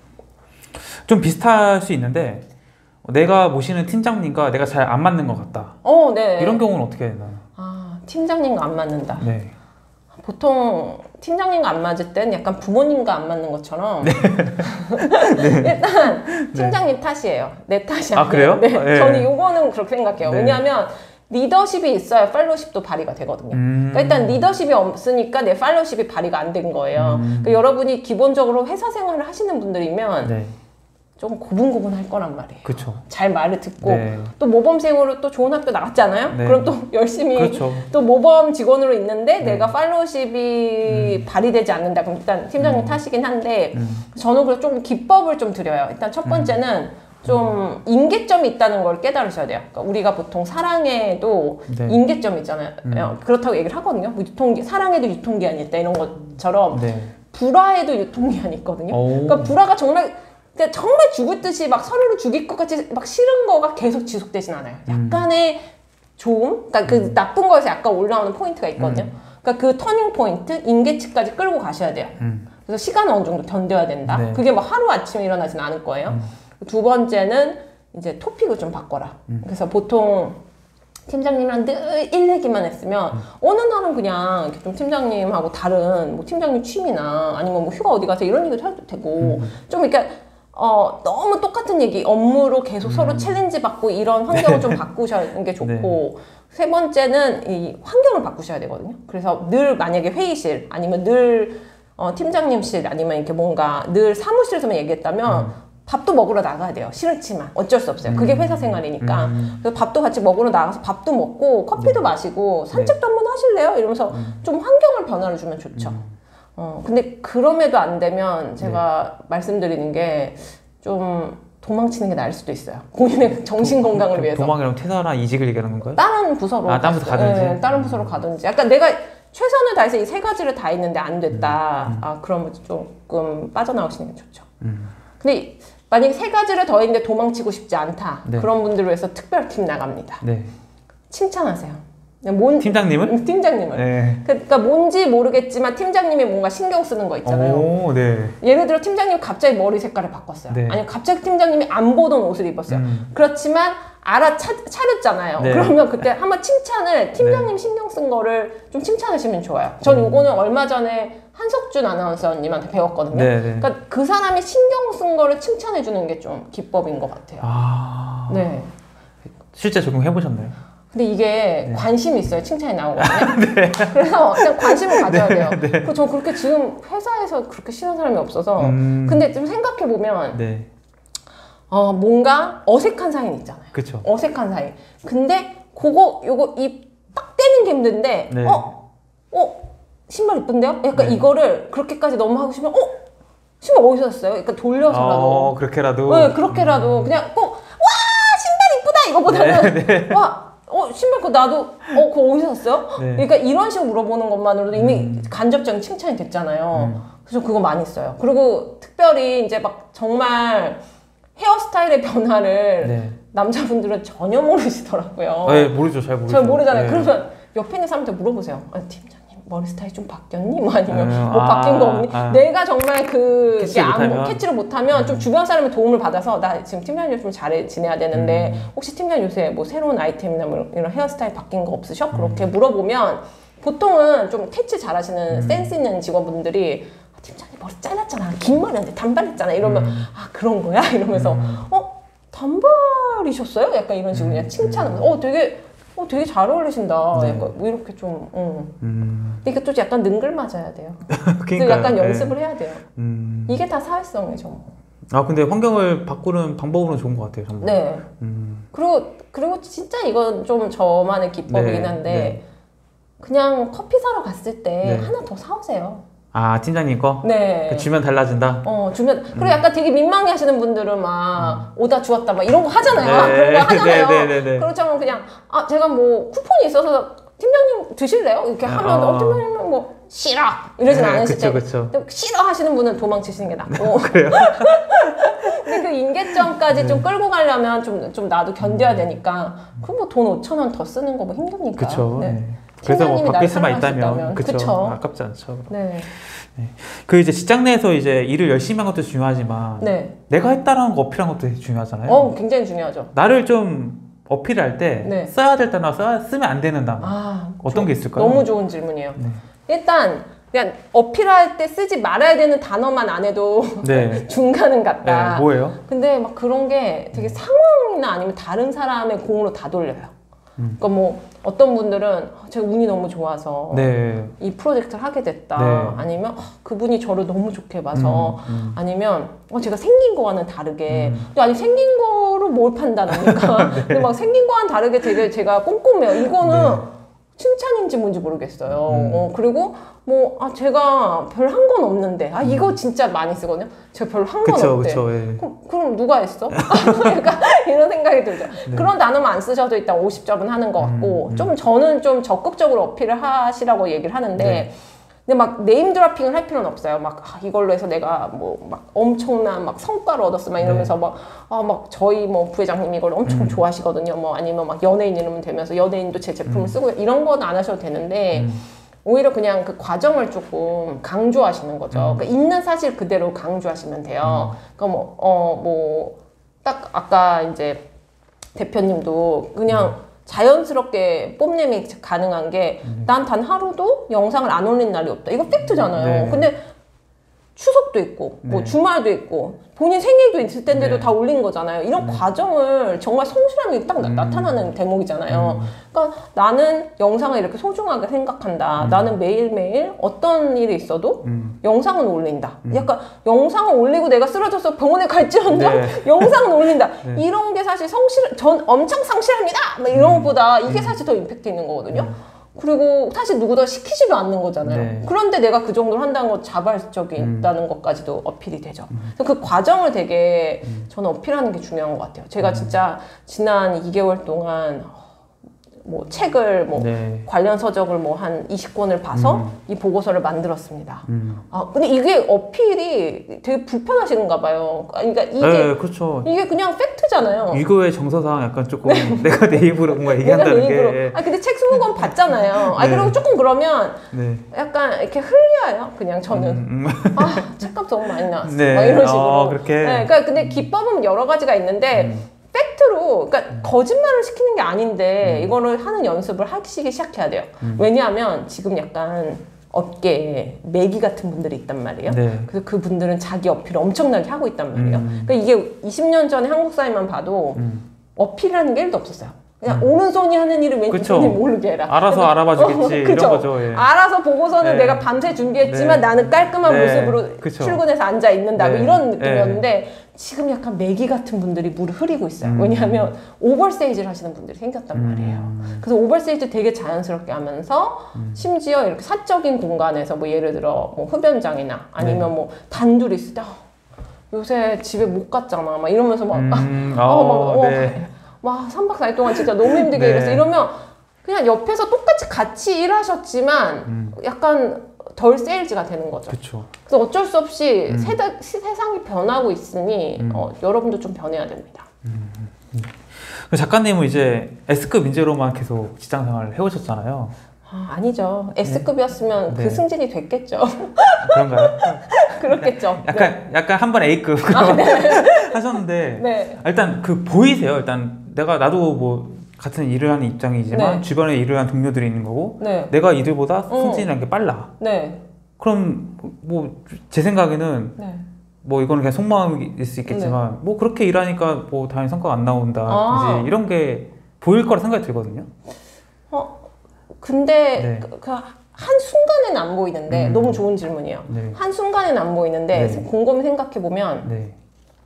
좀 비슷할 수 있는데 내가 모시는 팀장님과 내가 잘 안 맞는 것 같다. 어, 네. 이런 경우는 어떻게 해야 되나요? 아, 팀장님과 안 맞는다. 네. 보통 팀장님과 안 맞을 땐 약간 부모님과 안 맞는 것처럼 네. 네. 일단 팀장님 네. 탓이에요. 내 탓이 아니에요. 아, 그래요? 네. 네. 저는 이거는 그렇게 생각해요. 네. 왜냐하면 리더십이 있어야 팔로우십도 발휘가 되거든요. 음. 그러니까 일단 리더십이 없으니까 내 팔로우십이 발휘가 안 된 거예요. 음. 그러니까 여러분이 기본적으로 회사 생활을 하시는 분들이면 네. 조금 고분고분할 거란 말이에요. 그쵸. 잘 말을 듣고 네. 또 모범생으로 또 좋은 학교 나갔잖아요. 네. 그럼 또 열심히 그렇죠. 또 모범 직원으로 있는데 네. 내가 팔로우십이 음. 발휘되지 않는다. 그럼 일단 팀장님 음. 탓이긴 한데 음. 저는 그래서 좀 기법을 좀 드려요. 일단 첫 번째는 음. 좀 임계점이 있다는 걸 깨달으셔야 돼요. 그러니까 우리가 보통 사랑에도 네. 임계점이 있잖아요. 음. 그렇다고 얘기를 하거든요. 뭐 유통기, 사랑에도 유통기한이 있다 이런 것처럼 네. 불화에도 유통기한이 있거든요. 오. 그러니까 불화가 정말 그러니까 정말 죽을 듯이 막 서로를 죽일 것 같이 막 싫은 거가 계속 지속되진 않아요. 약간의 음. 좋음? 그러니까 그 음. 나쁜 거에서 약간 올라오는 포인트가 있거든요. 음. 그러니까 그 터닝 포인트, 임계치까지 끌고 가셔야 돼요. 음. 그래서 시간은 어느 정도 견뎌야 된다. 네. 그게 막 하루아침에 일어나진 않을 거예요. 음. 두 번째는 이제 토픽을 좀 바꿔라. 음. 그래서 보통 팀장님이랑 늘 일 얘기만 했으면 음. 어느 날은 그냥 이렇게 좀 팀장님하고 다른 뭐 팀장님 취미나 아니면 뭐 휴가 어디 가서 이런 얘기도 해도 되고 음. 좀 이렇게 어, 너무 똑같은 얘기, 업무로 계속 음. 서로 챌린지 받고 이런 환경을 좀 바꾸시는 게 좋고 네. 세 번째는 이 환경을 바꾸셔야 되거든요. 그래서 늘 만약에 회의실 아니면 늘 어, 팀장님실 아니면 이렇게 뭔가 늘 사무실에서만 얘기했다면 음. 밥도 먹으러 나가야 돼요. 싫지만 어쩔 수 없어요. 그게 회사 생활이니까. 음. 그래서 밥도 같이 먹으러 나가서 밥도 먹고 커피도 네. 마시고 산책도 네. 한번 하실래요? 이러면서 음. 좀 환경을 변화를 주면 좋죠. 음. 어, 근데 그럼에도 안 되면 제가 네. 말씀드리는 게 좀 도망치는 게 나을 수도 있어요. 본인의 정신 건강을 위해서. 도망이랑 퇴사나 이직을 얘기하는 건가요? 다른 부서로. 아, 다른 부서 가든지. 네, 다른 부서로 가든지. 약간 내가 최선을 다해서 이 세 가지를 다 했는데 안 됐다. 음, 음. 아, 그러면 조금 빠져나오시는 게 좋죠. 음. 근데 만약에 세 가지를 더 했는데 도망치고 싶지 않다. 네. 그런 분들을 위해서 특별팀 나갑니다. 네. 칭찬하세요. 뭔, 팀장님은? 팀장님을. 네. 그러니까 뭔지 모르겠지만 팀장님이 뭔가 신경 쓰는 거 있잖아요. 오, 네. 예를 들어 팀장님이 갑자기 머리 색깔을 바꿨어요. 네. 아니면 갑자기 팀장님이 안 보던 옷을 입었어요. 음. 그렇지만 알아차렸잖아요. 네. 그러면 그때 한번 칭찬을 팀장님 네. 신경 쓴 거를 좀 칭찬하시면 좋아요. 전 음. 요거는 얼마 전에 한석준 아나운서님한테 배웠거든요. 네, 네. 그러니까 그 사람이 신경 쓴 거를 칭찬해 주는 게 좀 기법인 것 같아요. 아... 네. 실제 적용해 보셨나요? 근데 이게 네. 관심이 있어요. 칭찬이 나오거든요. 네. 그래서 그냥 관심을 가져야 돼요. 네. 네. 그리고 저 그렇게 지금 회사에서 그렇게 싫은 사람이 없어서 음... 근데 좀 생각해 보면 네. 어, 뭔가 어색한 사이는 있잖아요. 그쵸. 어색한 사이. 근데 그거 요거 이 딱 떼는 게 힘든데 네. 어? 어? 신발 이쁜데요? 약간 네. 이거를 그렇게까지 너무 하고 싶으면 어? 신발 어디서 샀어요? 약간 돌려서라도 어, 그렇게라도 네, 그렇게라도 음... 그냥 꼭 와! 신발 이쁘다! 이거보다는 네, 네. 와! 어, 신발 그거 나도 어, 그거 어디서 샀어요? 네. 그러니까 이런 식으로 물어보는 것만으로도 이미 음... 간접적인 칭찬이 됐잖아요. 음... 그래서 그거 많이 써요. 그리고 특별히 이제 막 정말 헤어스타일의 변화를 네. 남자분들은 전혀 모르시더라고요. 네, 모르죠. 잘 모르죠. 잘 모르잖아요. 네. 그러면 옆에 있는 사람한테 물어보세요. 아, 팀장님 머리 스타일 좀 바뀌었니? 뭐 아니면 음, 뭐 아, 바뀐 거 없니? 아, 내가 정말 그 캐치를 못하면, 캐치를 못하면 음. 좀 주변 사람의 도움을 받아서 나 지금 팀장님 좀 잘 지내야 되는데 음. 혹시 팀장님 요새 뭐 새로운 아이템이나 뭐 이런 헤어스타일 바뀐 거 없으셔? 음. 그렇게 물어보면 보통은 좀 캐치 잘하시는 음. 센스 있는 직원분들이 팀장님 머리 잘랐잖아. 긴 머리인데 단발했잖아. 이러면 음. 아 그런 거야? 이러면서 음. 어? 단발이셨어요? 약간 이런 식으로 그냥 칭찬을 어 되게 어 되게 잘 어울리신다. 네. 약간 뭐 이렇게 좀 응. 음. 그러니까 또 약간 능글 맞아야 돼요. 그러니까 약간 연습을 네. 해야 돼요. 음. 이게 다 사회성이죠. 아 근데 환경을 바꾸는 방법으로는 좋은 것 같아요. 정말. 네. 음. 그리고 그리고 진짜 이건 좀 저만의 기법이긴 네. 한데 네. 그냥 커피 사러 갔을 때 네. 하나 더 사오세요. 아 팀장님 거? 네. 그 주면 달라진다? 어 주면 그리고 음. 약간 되게 민망해 하시는 분들은 막 음. 오다 주었다 막 이런 거 하잖아요. 네. 그런 거 하잖아요. 네, 네, 네, 네. 그렇지만 그냥 아 제가 뭐 쿠폰이 있어서 팀장님 드실래요? 이렇게 하면 어, 어 팀장님은 뭐 싫어 이러진 네, 않으실 때 싫어 하시는 분은 도망치시는 게 낫고 그래요? 근데 그 임계점까지 네. 좀 끌고 가려면 좀, 좀 나도 견뎌야 되니까 그럼 뭐 돈 오천 원 더 쓰는 거 뭐 힘듭니까? 그쵸. 네. 네. 그래서 뭐 바뀔 수만 있다면 그쵸. 그쵸. 아깝지 않죠. 네. 네. 그 이제 직장 내에서 이제 일을 열심히 한 것도 중요하지만 네. 내가 했다라는 거 어필한 것도 되게 중요하잖아요. 어, 굉장히 중요하죠. 나를 좀 어필할 때 네. 써야 될 단어 써야 쓰면 안 되는 단어 아, 어떤 조, 게 있을까요? 너무 좋은 질문이에요. 네. 일단 그냥 어필할 때 쓰지 말아야 되는 단어만 안 해도 네. 중간은 같다. 네, 뭐예요? 근데 막 그런 게 되게 상황이나 아니면 다른 사람의 공으로 다 돌려요. 음. 그러니까 뭐 어떤 분들은 제가 운이 너무 좋아서 네. 이 프로젝트를 하게 됐다. 네. 아니면 어, 그분이 저를 너무 좋게 봐서 음, 음. 아니면 어, 제가 생긴 거와는 다르게 음. 또 아니 생긴 거로 뭘 판단합니까? 네. 근데 막 생긴 거와는 다르게 되게 제가 꼼꼼해요. 이거는 네. 칭찬인지 뭔지 모르겠어요. 음. 어, 그리고 뭐, 아, 제가 별 한 건 없는데. 아, 이거 진짜 많이 쓰거든요. 제가 별 한 건 없대. 그쵸, 예. 그럼, 그럼 누가 했어? 약간 이런 생각이 들죠. 네. 그런 단어만 안 쓰셔도 일단 오십 점은 하는 것 같고, 음, 음. 좀 저는 좀 적극적으로 어필을 하시라고 얘기를 하는데, 네. 근데 막 네임 드로핑을 할 필요는 없어요. 막 아, 이걸로 해서 내가 뭐 막 엄청난 막 성과를 얻었어 막 이러면서 네. 막 아 막 저희 뭐 부회장님 이걸 엄청 음. 좋아하시거든요. 뭐 아니면 막 연예인 이름 되면서 연예인도 제 제품을 음. 쓰고 이런 건 안 하셔도 되는데 음. 오히려 그냥 그 과정을 조금 강조하시는 거죠. 음. 그러니까 있는 사실 그대로 강조하시면 돼요. 음. 그러니까 뭐 어 뭐 딱 아까 이제 대표님도 그냥 음. 자연스럽게 뽐냄이 가능한 게 난 단 하루도 영상을 안 올린 날이 없다. 이거 팩트잖아요. 네. 근데 추석도 있고 뭐 네. 주말도 있고 본인 생일도 있을 텐데도 네. 다 올린 거잖아요. 이런 네. 과정을 정말 성실함이 딱 음. 나타나는 대목이잖아요. 음. 그러니까 나는 영상을 이렇게 소중하게 생각한다. 음. 나는 매일매일 어떤 일이 있어도 음. 영상은 올린다. 음. 약간 영상을 올리고 내가 쓰러져서 병원에 갈지언정 네. 영상은 올린다. 네. 이런 게 사실 성실, 전 엄청 성실합니다. 막 이런 것보다 이게 사실 더 임팩트 있는 거거든요. 그리고 사실 누구도 시키지도 않는 거잖아요. 네. 그런데 내가 그 정도로 한다는 건 자발적이 음. 있다는 것까지도 어필이 되죠. 음. 그래서 그 과정을 되게 음. 저는 어필하는 게 중요한 것 같아요. 제가 음. 진짜 지난 이 개월 동안 뭐 책을 뭐 네. 관련 서적을 뭐 한 이십 권을 봐서 음. 이 보고서를 만들었습니다. 음. 아 근데 이게 어필이 되게 불편하신가 봐요. 그러니까 이게 네, 그렇죠. 이게 그냥 팩트잖아요. 이거의 정서상 약간 조금 내가 내 입으로 뭔가 얘기한다는 내가 내 입으로. 게. 아 근데 책 스무 권 봤잖아요. 아 네. 그리고 조금 그러면 네. 약간 이렇게 흘려요. 그냥 저는 음, 음. 아 책값 너무 많이 나왔어. 네. 막 이런 식으로. 어, 그렇게. 네, 그러니까 근데 기법은 여러 가지가 있는데. 음. 팩트로, 그러니까 음. 거짓말을 시키는 게 아닌데 음. 이거를 하는 연습을 하시기 시작해야 돼요. 음. 왜냐하면 지금 약간 업계에 매기 같은 분들이 있단 말이에요. 네. 그래서 그분들은 자기 어필을 엄청나게 하고 있단 말이에요. 음. 그러니까 이게 이십 년 전에 한국 사회만 봐도 음. 어필이라는 게 일도 없었어요. 그냥 음. 오른손이 하는 일을 왼손이 모르게 해라. 알아서 그래서, 알아봐 주겠지. 어, 이런 거죠. 예. 알아서 보고서는 네. 내가 밤새 준비했지만 네. 나는 깔끔한 네. 모습으로 그쵸. 출근해서 앉아 있는다. 뭐 네. 이런 느낌이었는데 네. 지금 약간 매기 같은 분들이 물을 흐리고 있어요. 음. 왜냐하면 오버세이즈를 하시는 분들이 생겼단 음. 말이에요. 그래서 오버세이즈 되게 자연스럽게 하면서 음. 심지어 이렇게 사적인 공간에서 뭐 예를 들어 뭐 흡연장이나 아니면 네. 뭐 단둘이 있을 때 아, 요새 집에 못 갔잖아. 막 이러면서 막, 음. 아, 어, 막 어, 네. 와, 삼 박 사 일 동안 진짜 너무 힘들게 네. 일했어. 이러면 그냥 옆에서 똑같이 같이 일하셨지만 음. 약간 덜 세일즈가 되는 거죠. 그쵸. 그래서 어쩔 수 없이 음. 세다, 세상이 변하고 있으니 음. 어, 여러분도 좀 변해야 됩니다. 음. 음. 작가님은 이제 S급 인재로만 계속 직장 생활을 해오셨잖아요. 아, 아니죠. S급이었으면 네. 그 승진이 됐겠죠. 그런가요? 그렇겠죠. 약간 네. 약간 한 번 A급 아, 네. 하셨는데 네. 일단 그 보이세요. 일단 내가 나도 뭐 같은 일을 하는 입장이지만 네. 주변에 일을 하는 동료들이 있는 거고 네. 내가 이들보다 음. 승진이라는 게 빨라. 네. 그럼 뭐 제 생각에는 네. 뭐 이거는 그냥 속마음일 수 있겠지만 네. 뭐 그렇게 일하니까 뭐 당연히 성과가 안 나온다. 아. 이제 이런 게 보일 거라 생각이 들거든요. 어, 근데 네. 그, 그 한순간에는 안 보이는데 음. 너무 좋은 질문이에요. 네. 한순간에는 안 보이는데 네. 곰곰이 생각해보면 네.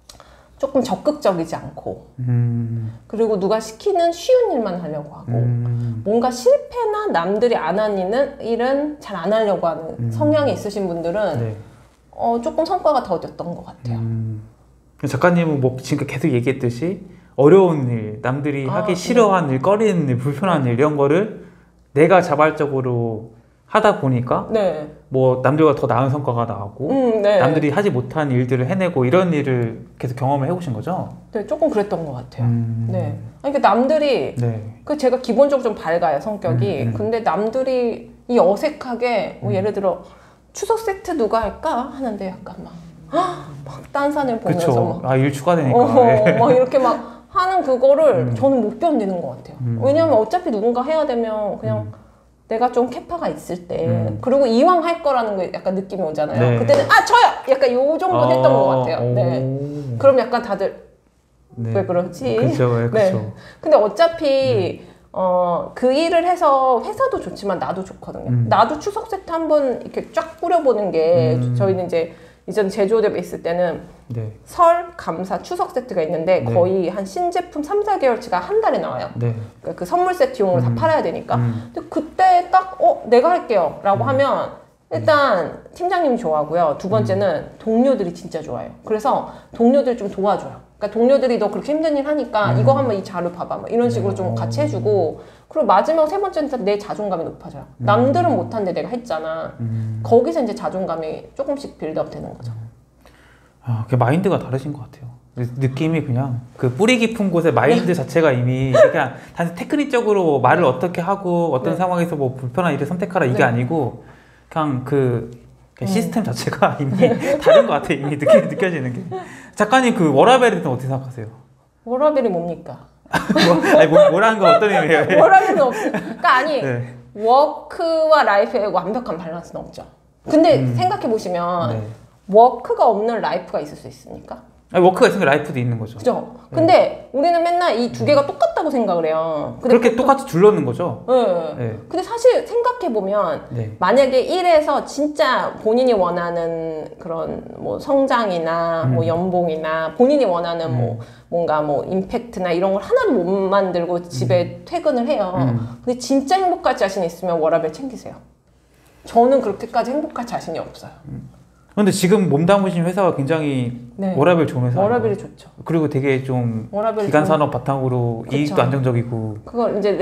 조금 적극적이지 않고 음. 그리고 누가 시키는 쉬운 일만 하려고 하고 음. 뭔가 실패나 남들이 안 하는 일은 잘 안 하려고 하는 음. 성향이 있으신 분들은 네. 어, 조금 성과가 더뎠던 것 같아요. 음. 작가님은 뭐 지금 계속 얘기했듯이 어려운 일, 남들이 아, 하기 네. 싫어하는 일, 꺼리는 일, 불편한 일 이런 거를 내가 자발적으로 하다 보니까 네. 뭐 남들과 더 나은 성과가 나오고 음, 네. 남들이 하지 못한 일들을 해내고 이런 일을 계속 경험을 해보신 거죠? 네, 조금 그랬던 것 같아요. 음. 네. 아니, 그러니까 남들이 네. 그 제가 기본적으로 좀 밝아요, 성격이. 음, 음. 근데 남들이 이 어색하게 뭐 음. 예를 들어 추석 세트 누가 할까 하는데 약간 막, 막 딴산을 보면서 그쵸. 막, 아, 일 추가되니까. 어, 네. 막 이렇게 막 하는 그거를 음. 저는 못 견디는 것 같아요. 음. 왜냐하면 어차피 누군가 해야 되면 그냥 음. 내가 좀 캐파가 있을 때 음. 그리고 이왕 할 거라는 거 약간 느낌이 오잖아요. 네. 그때는 아 저요! 약간 요 정도 아, 했던 것 같아요. 네. 오. 그럼 약간 다들 네. 왜 그러지? 그쵸, 네, 네. 그쵸. 근데 어차피 어, 그 일을 해서 회사도 좋지만 나도 좋거든요. 음. 나도 추석 세트 한번 이렇게 쫙 뿌려보는 게 음. 저희는 이제 이전 제조업에 있을 때는 네. 설, 감사, 추석 세트가 있는데 네. 거의 한 신제품 삼, 사 개월치가 한 달에 나와요. 네. 그러니까 그 선물 세트용으로 다 음. 팔아야 되니까. 음. 근데 그때 딱 어, 내가 할게요 라고 음. 하면 일단 팀장님이 좋아하고요. 두 번째는 동료들이 진짜 좋아해요. 그래서 동료들 좀 도와줘요. 그러니까 동료들이 너 그렇게 힘든 일 하니까 음. 이거 한번 이 자료 봐봐. 막 이런 식으로 좀 같이 해주고 그리고 마지막 세 번째는 내 자존감이 높아져요. 음. 남들은 못한데 내가 했잖아. 음. 거기서 이제 자존감이 조금씩 빌드업 되는 거죠. 아, 그 마인드가 다르신 것 같아요. 느낌이 그냥 그 뿌리 깊은 곳의 마인드 자체가 이미 그냥 단지 테크닉적으로 말을 어떻게 하고 어떤 네. 상황에서 뭐 불편한 일을 선택하라 이게 네. 아니고 그냥 그 그냥 음. 시스템 자체가 이미 다른 것 같아요. 이미 느끼, 느껴지는 게. 작가님 그 워라벨은 어떻게 생각하세요? 워라벨이 뭡니까? 뭐, 아니, 뭐, 뭐라는 건 어떤 의미예요? 워라벨은 없어. 그러니까 아니 네. 워크와 라이프의 완벽한 밸런스는 없죠. 근데 음. 생각해 보시면 네. 워크가 없는 라이프가 있을 수 있습니까? 아니, 워크가 있으면 라이프도 있는 거죠. 그죠? 근데 네. 우리는 맨날 이 두 개가 똑같다고 생각을 해요. 근데 그렇게 보통, 똑같이 둘러는 거죠? 네. 네. 근데 사실 생각해보면 네. 만약에 일에서 진짜 본인이 원하는 그런 뭐 성장이나 음. 뭐 연봉이나 본인이 원하는 음. 뭐 뭔가 뭐 임팩트나 이런 걸 하나도 못 만들고 집에 음. 퇴근을 해요. 음. 근데 진짜 행복할 자신 있으면 워라밸 챙기세요. 저는 그렇게까지 행복할 자신이 없어요. 음. 근데 지금 몸담으신 회사가 굉장히 네. 워라밸 좋은 회사예요. 워라밸이 좋죠. 그리고 되게 좀 기간 산업 바탕으로 그쵸. 이익도 안정적이고. 그걸 이제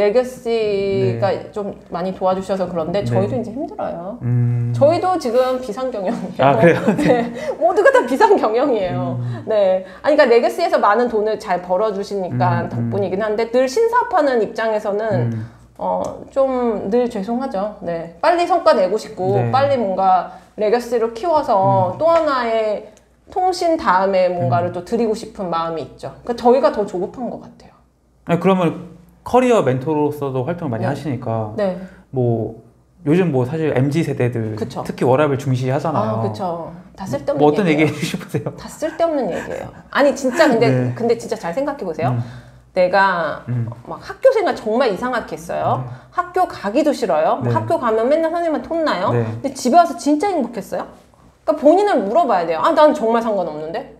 레거시가 네. 좀 많이 도와주셔서 그런데 저희도 네. 이제 힘들어요. 음... 저희도 지금 비상경영이에요. 아 그래요? 네. 모두가 다 비상경영이에요. 음... 네. 아니 그러니까 레거시에서 많은 돈을 잘 벌어주시니까 음, 덕분이긴 한데 늘 신사업하는 입장에서는 음. 어, 좀 늘 죄송하죠. 네. 빨리 성과 내고 싶고 네. 빨리 뭔가 레거시로 키워서 음. 또 하나의 통신 다음에 뭔가를 음. 또 드리고 싶은 마음이 있죠. 그러니까 저희가 더 조급한 것 같아요. 아니, 그러면 커리어 멘토로서도 활동을 많이 네. 하시니까 네. 뭐 요즘 뭐 사실 엠지 세대들 그쵸. 특히 워라밸 중시하잖아요. 아, 그렇죠. 다 쓸데없는 뭐 어떤 얘기예요. 얘기 해주시보세요. 다 쓸데없는 얘기예요. 아니 진짜 근데 네. 근데 진짜 잘 생각해 보세요. 음. 내가 음. 막 학교 생활 정말 이상하게 했어요. 네. 학교 가기도 싫어요. 네. 학교 가면 맨날 선생님한테 혼나요. 네. 근데 집에 와서 진짜 행복했어요. 그러니까 본인을 물어봐야 돼요. 아, 난 정말 상관없는데.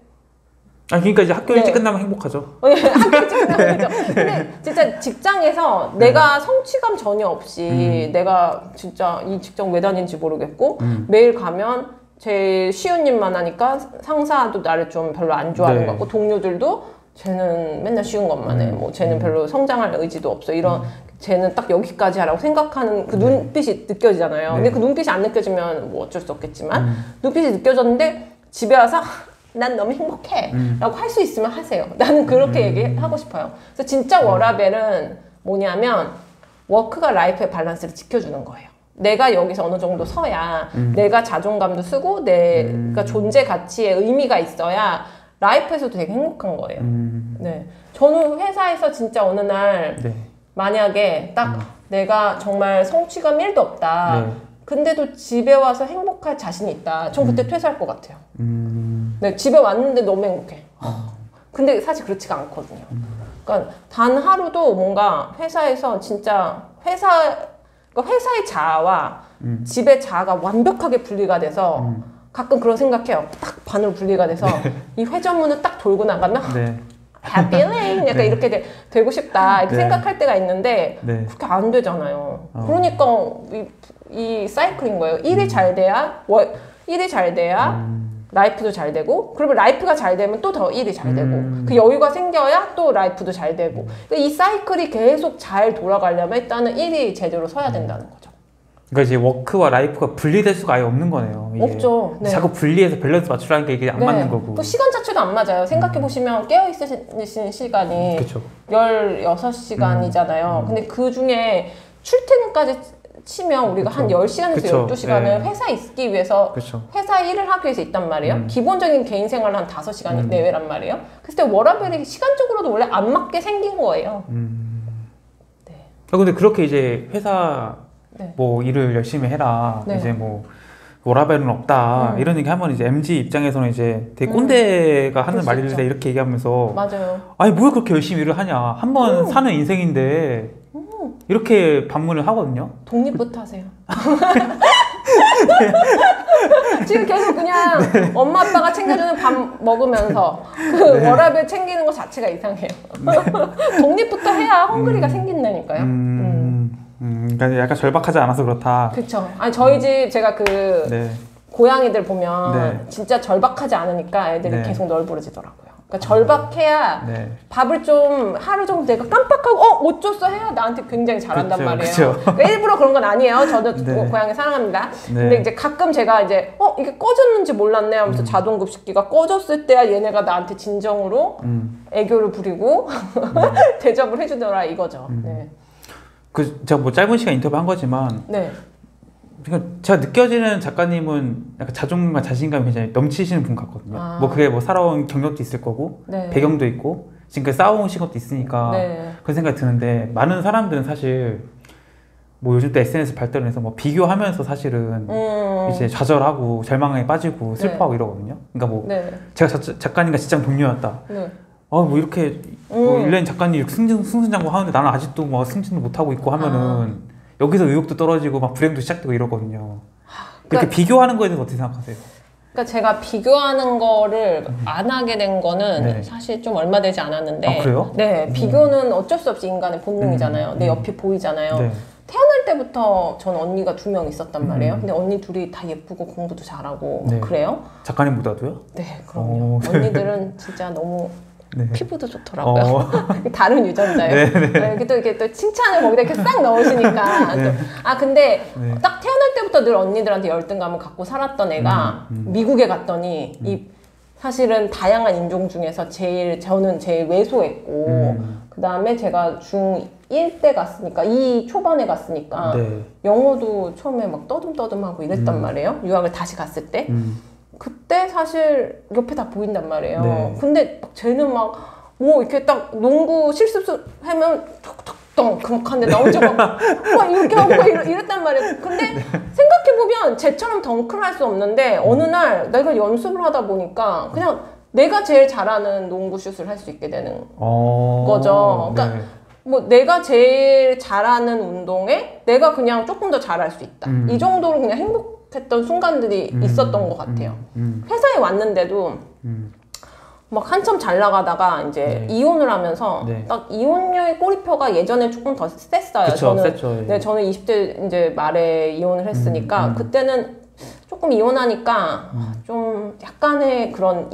아, 그러니까 이제 학교 일찍 네. 끝나면 행복하죠. 네, 학교 일찍 끝나면 그죠. 근데 진짜 직장에서 네. 내가 성취감 전혀 없이 음. 내가 진짜 이 직장 왜 다니는지 모르겠고 음. 매일 가면 제일 쉬운 일만 하니까 상사도 나를 좀 별로 안 좋아하는 네. 것 같고 동료들도 쟤는 맨날 쉬운 것만 해. 뭐 쟤는 별로 성장할 의지도 없어. 이런 쟤는 딱 여기까지 하라고 생각하는 그 눈빛이 느껴지잖아요. 네. 근데 그 눈빛이 안 느껴지면 뭐 어쩔 수 없겠지만 음. 눈빛이 느껴졌는데 집에 와서 난 너무 행복해 음. 라고 할 수 있으면 하세요. 나는 그렇게 음. 얘기하고 싶어요. 그래서 진짜 워라밸은 뭐냐면 워크가 라이프의 밸런스를 지켜주는 거예요. 내가 여기서 어느 정도 서야 음. 내가 자존감도 쓰고 내가 음. 존재 가치에 의미가 있어야 라이프에서도 되게 행복한 거예요. 음. 네. 저는 회사에서 진짜 어느 날 네. 만약에 딱 음. 내가 정말 성취감 일도 없다. 네. 근데도 집에 와서 행복할 자신이 있다. 전 그때 음. 퇴사할 것 같아요. 음. 네, 집에 왔는데 너무 행복해. 어. 근데 사실 그렇지가 않거든요. 음. 그러니까 단 하루도 뭔가 회사에서 진짜 회사, 그러니까 회사의 자아와 음. 집의 자아가 완벽하게 분리가 돼서 음. 가끔 그런 생각해요. 딱 반으로 분리가 돼서 네. 이 회전문을 딱 돌고 나가면 네. happy feeling 약간 네. 이렇게 되, 되고 싶다 이렇게 네. 생각할 때가 있는데 네. 그렇게 안 되잖아요. 어. 그러니까 이, 이 사이클인 거예요. 일이 음. 잘 돼야 월, 일이 잘 돼야 음. 라이프도 잘 되고 그러면 라이프가 잘 되면 또 더 일이 잘 되고 음. 그 여유가 생겨야 또 라이프도 잘 되고 그러니까 이 사이클이 계속 잘 돌아가려면 일단은 일이 제대로 서야 된다는 거죠. 그러니까 이제 워크와 라이프가 분리될 수가 아예 없는 거네요. 이게. 없죠. 네. 자꾸 분리해서 밸런스 맞추라는 게 이게 안 네. 맞는 거고. 또 시간 자체도 안 맞아요. 생각해 보시면 음. 깨어 있으신 시간이 그쵸. 열여섯 시간이잖아요. 음. 근데 그 중에 출퇴근까지 치면 우리가 그쵸. 한 열 시간에서 그쵸. 열두 시간을 네. 회사에 있기 위해서 그쵸. 회사 일을 하기 위해서 있단 말이에요. 음. 기본적인 개인 생활은 한 다섯 시간 음. 내외란 말이에요. 그때 워라밸이 시간적으로도 원래 안 맞게 생긴 거예요. 음. 네. 아, 근데 그렇게 이제 회사 네. 뭐 일을 열심히 해라. 네. 이제 뭐 워라밸은 없다. 음. 이런 얘기 하면 이제 엠지 입장에서는 이제 되게 꼰대가 음. 하는 말인데 이렇게 얘기하면서 맞아요. 아니 뭘 그렇게 열심히 일을 하냐. 한 번 음. 사는 인생인데 음. 이렇게 반문을 하거든요. 독립부터 하세요. 지금 계속 그냥 네. 엄마 아빠가 챙겨주는 밥 먹으면서 그 네. 워라밸 챙기는 것 자체가 이상해요. 네. 독립부터 해야 헝그리가 음. 생긴다니까요. 음. 음. 음, 그러니까 약간 절박하지 않아서 그렇다. 그렇죠. 아니 저희 집 제가 그 네. 고양이들 보면 네. 진짜 절박하지 않으니까 애들이 네. 계속 널브러지더라고요. 그러니까 절박해야 네. 밥을 좀 하루 정도 내가 깜빡하고 어? 못 줬어 해야 나한테 굉장히 잘한단 그쵸, 말이에요. 그쵸. 그러니까 일부러 그런 건 아니에요. 저도 네. 고양이 사랑합니다. 네. 근데 이제 가끔 제가 이제 어? 이게 꺼졌는지 몰랐네 하면서 음. 자동급식기가 꺼졌을 때야 얘네가 나한테 진정으로 음. 애교를 부리고 음. 대접을 해주더라 이거죠. 음. 네. 그 제가 뭐 짧은 시간 인터뷰 한 거지만 네. 그러니까 제가 느껴지는 작가님은 약간 자존감과 자신감이 굉장히 넘치시는 분 같거든요. 아. 뭐 그게 뭐 살아온 경력도 있을 거고 네. 배경도 있고 지금까지 쌓아오신 것도 있으니까 네. 그런 생각이 드는데 많은 사람들은 사실 뭐 요즘 또 에스엔에스 발달해서 뭐 비교하면서 사실은 음. 이제 좌절하고 절망에 빠지고 슬퍼하고 네. 이러거든요. 그러니까 뭐 네. 제가 자, 작가님과 직장 동료였다. 네. 아 뭐 이렇게 음. 뭐 일년 작가님 승진 승승장구 하는데 나는 아직도 뭐 승진도 못 하고 있고 하면은 아. 여기서 의욕도 떨어지고 막 불행도 시작되고 이러거든요. 그러니까, 이렇게 비교하는 거에 대해서 어떻게 생각하세요? 그러니까 제가 비교하는 거를 음. 안 하게 된 거는 네. 사실 좀 얼마 되지 않았는데 아, 그래요? 네, 비교는 어쩔 수 없이 인간의 본능이잖아요. 음. 내 옆이 보이잖아요. 네. 태어날 때부터 전 언니가 두 명 있었단 말이에요. 음. 근데 언니 둘이 다 예쁘고 공부도 잘하고 네. 그래요. 작가님보다도요? 네, 그럼요. 오. 언니들은 진짜 너무 네. 피부도 좋더라고요. 어. 다른 유전자예요. 네, 네. 이렇게 또 이렇게 또 칭찬을 거기다 이렇게 싹 넣으시니까. 네. 아 근데 네. 딱 태어날 때부터 늘 언니들한테 열등감을 갖고 살았던 애가 음, 음. 미국에 갔더니 음. 이 사실은 다양한 인종 중에서 제일 저는 제일 왜소했고 음. 그 다음에 제가 중일 때 갔으니까 이 초반에 갔으니까 네. 영어도 처음에 막 떠듬떠듬하고 이랬단 음. 말이에요. 유학을 다시 갔을 때. 음. 그때 사실 옆에 다 보인단 말이에요. 네. 근데 막 쟤는 막 뭐 이렇게 딱 농구 실습 하면 툭툭 그만한데 나 혼자 막, 막 이렇게 하고 막 이랬, 이랬단 말이에요. 근데 네. 생각해보면 쟤처럼 덩크를 할 수 없는데 어느 날 내가 연습을 하다 보니까 그냥 내가 제일 잘하는 농구 슛을 할 수 있게 되는 어... 거죠. 그러니까 네. 뭐 내가 제일 잘하는 운동에 내가 그냥 조금 더 잘할 수 있다. 음. 이 정도로 그냥 행복했던 순간들이 음. 있었던 것 같아요. 음. 음. 회사에 왔는데도 음. 막 한참 잘 나가다가 이제 네. 이혼을 하면서 네. 딱 이혼녀의 꼬리표가 예전에 조금 더 셌어요. 그쵸, 저는 셌죠, 예. 네, 저는 이십 대 이제 말에 이혼을 했으니까 음, 음. 그때는 조금 이혼하니까 음. 좀 약간의 그런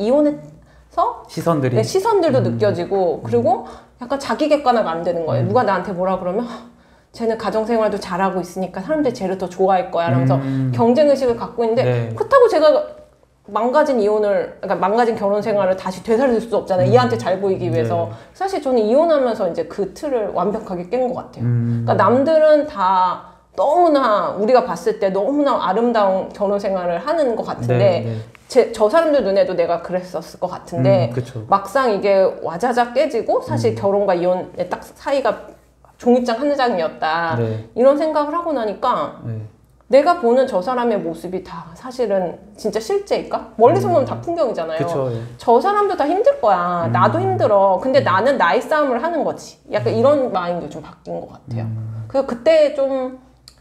이혼해서 시선들이 네, 시선들도 음. 느껴지고 그리고 약간 자기 객관화가 안 되는 거예요. 음. 누가 나한테 뭐라 그러면 쟤는 가정생활도 잘하고 있으니까 사람들이 쟤를 더 좋아할 거야 라면서 음. 경쟁의식을 갖고 있는데 네. 그렇다고 제가 망가진 이혼을, 그러니까 망가진 결혼 생활을 다시 되살릴 수 없잖아요. 음. 얘한테 잘 보이기 위해서. 네. 사실 저는 이혼하면서 이제 그 틀을 완벽하게 깬 것 같아요. 음. 그러니까 남들은 다 너무나 우리가 봤을 때 너무나 아름다운 결혼 생활을 하는 것 같은데 네, 네. 제, 저 사람들 눈에도 내가 그랬었을 것 같은데 음, 막상 이게 와자작 깨지고 사실 음. 결혼과 이혼의 딱 사이가 종이장 한 장이었다. 네. 이런 생각을 하고 나니까 네. 내가 보는 저 사람의 모습이 다 사실은 진짜 실제일까? 멀리서 음. 보면 다 풍경이잖아요. 그쵸, 예. 저 사람도 다 힘들 거야. 음. 나도 힘들어. 근데 나는 나의 싸움을 하는 거지. 약간 이런 마인드 좀 바뀐 것 같아요. 음. 그래서 그때 좀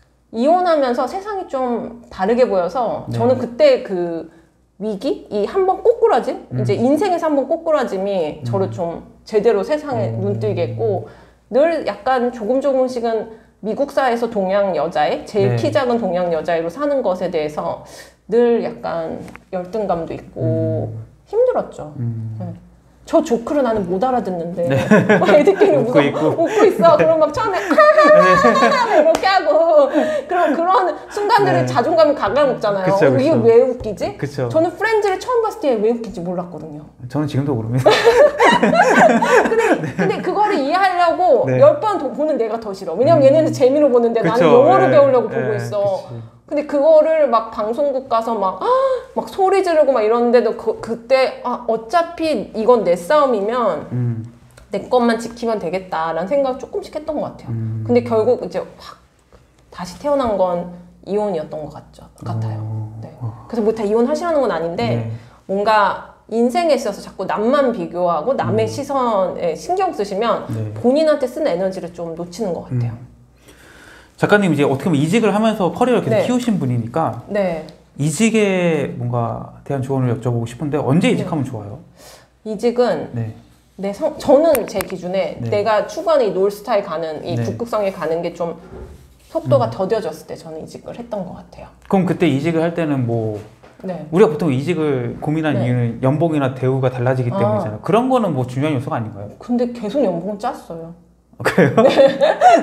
이혼하면서 세상이 좀 다르게 보여서 네. 저는 그때 그 위기? 이 한 번 꼬꾸라짐? 음. 이제 인생에서 한 번 꼬꾸라짐이 음. 저를 좀 제대로 세상에 음. 눈뜨게 했고 늘 약간 조금 조금씩은 미국사에서 동양 여자애, 제일 네. 키 작은 동양 여자애로 사는 것에 대해서 늘 약간 열등감도 있고 음. 힘들었죠. 음. 네. 저 조크를 나는 못 알아듣는데 네. 막 애들끼리 웃고, 웃고 있어. 네. 그럼 막 처음에 하하하하 이렇게 하고 그럼 그런 순간들이 네. 자존감이 가감먹잖아요. 그쵸, 그쵸. 이게 왜 웃기지? 그쵸. 저는 프렌즈를 처음 봤을 때 왜 웃긴지 몰랐거든요. 저는 지금도 모릅니다. 근데, 네. 근데 그거를 이해하려고 네. 열 번 보는 내가 더 싫어. 왜냐면 음. 얘네는 재미로 보는데 그쵸. 나는 영어를 네. 배우려고 네. 보고 있어. 그치. 근데 그거를 막 방송국 가서 막, 막 소리 지르고 막 이러는데도 그, 그때, 아, 어차피 이건 내 싸움이면 음. 내 것만 지키면 되겠다라는 생각 조금씩 했던 것 같아요. 음. 근데 결국 이제 확 다시 태어난 건 이혼이었던 것 같죠, 같아요. 네. 그래서 뭐 다 이혼하시라는 건 아닌데 네. 뭔가 인생에 있어서 자꾸 남만 비교하고 남의 음. 시선에 신경 쓰시면 네. 본인한테 쓰는 에너지를 좀 놓치는 것 같아요. 음. 작가님 이제 어떻게 보면 이직을 하면서 커리어를 계속 네. 키우신 분이니까 네. 이직에 뭔가 대한 조언을 여쭤보고 싶은데 언제 이직하면 네. 좋아요? 이직은 네. 내 성, 저는 제 기준에 네. 내가 추구하는 이 놀스타에 가는 이 네. 북극성에 가는 게 좀 속도가 음. 더뎌졌을 때 저는 이직을 했던 것 같아요. 그럼 그때 이직을 할 때는 뭐 네. 우리가 보통 이직을 고민하는 네. 이유는 연봉이나 대우가 달라지기 때문이잖아요. 아. 그런 거는 뭐 중요한 요소가 아닌가요? 근데 계속 연봉은 짰어요. 그래요? 네.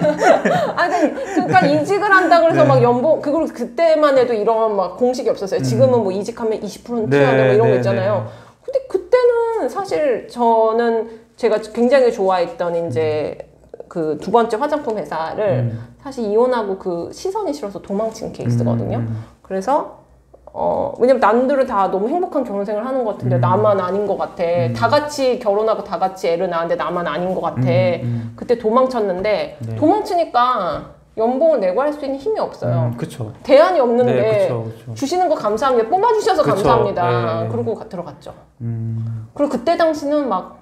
아니, 그러니까 이직을 한다 그래서 네. 막 연봉, 그걸 그때만 해도 이런 막 공식이 없었어요. 음. 지금은 뭐 이직하면 이십 퍼센트 네, 뭐 이런 네, 거 있잖아요. 네. 근데 그때는 사실 저는 제가 굉장히 좋아했던 이제 그 두 번째 화장품 회사를 음. 사실 이혼하고 그 시선이 싫어서 도망친 케이스거든요. 음. 그래서 어, 왜냐면 남들은 다 너무 행복한 결혼생활 하는 것 같은데 음. 나만 아닌 것 같아. 음. 다 같이 결혼하고 다 같이 애를 낳았는데 나만 아닌 것 같아. 음. 음. 그때 도망쳤는데 네. 도망치니까 연봉을 내고 할 수 있는 힘이 없어요. 음, 그쵸. 대안이 없는데 네, 그쵸, 그쵸. 주시는 거 감사합니다. 뽑아주셔서 그쵸. 감사합니다. 네. 그러고 가, 들어갔죠. 음. 그리고 그때 당시는 막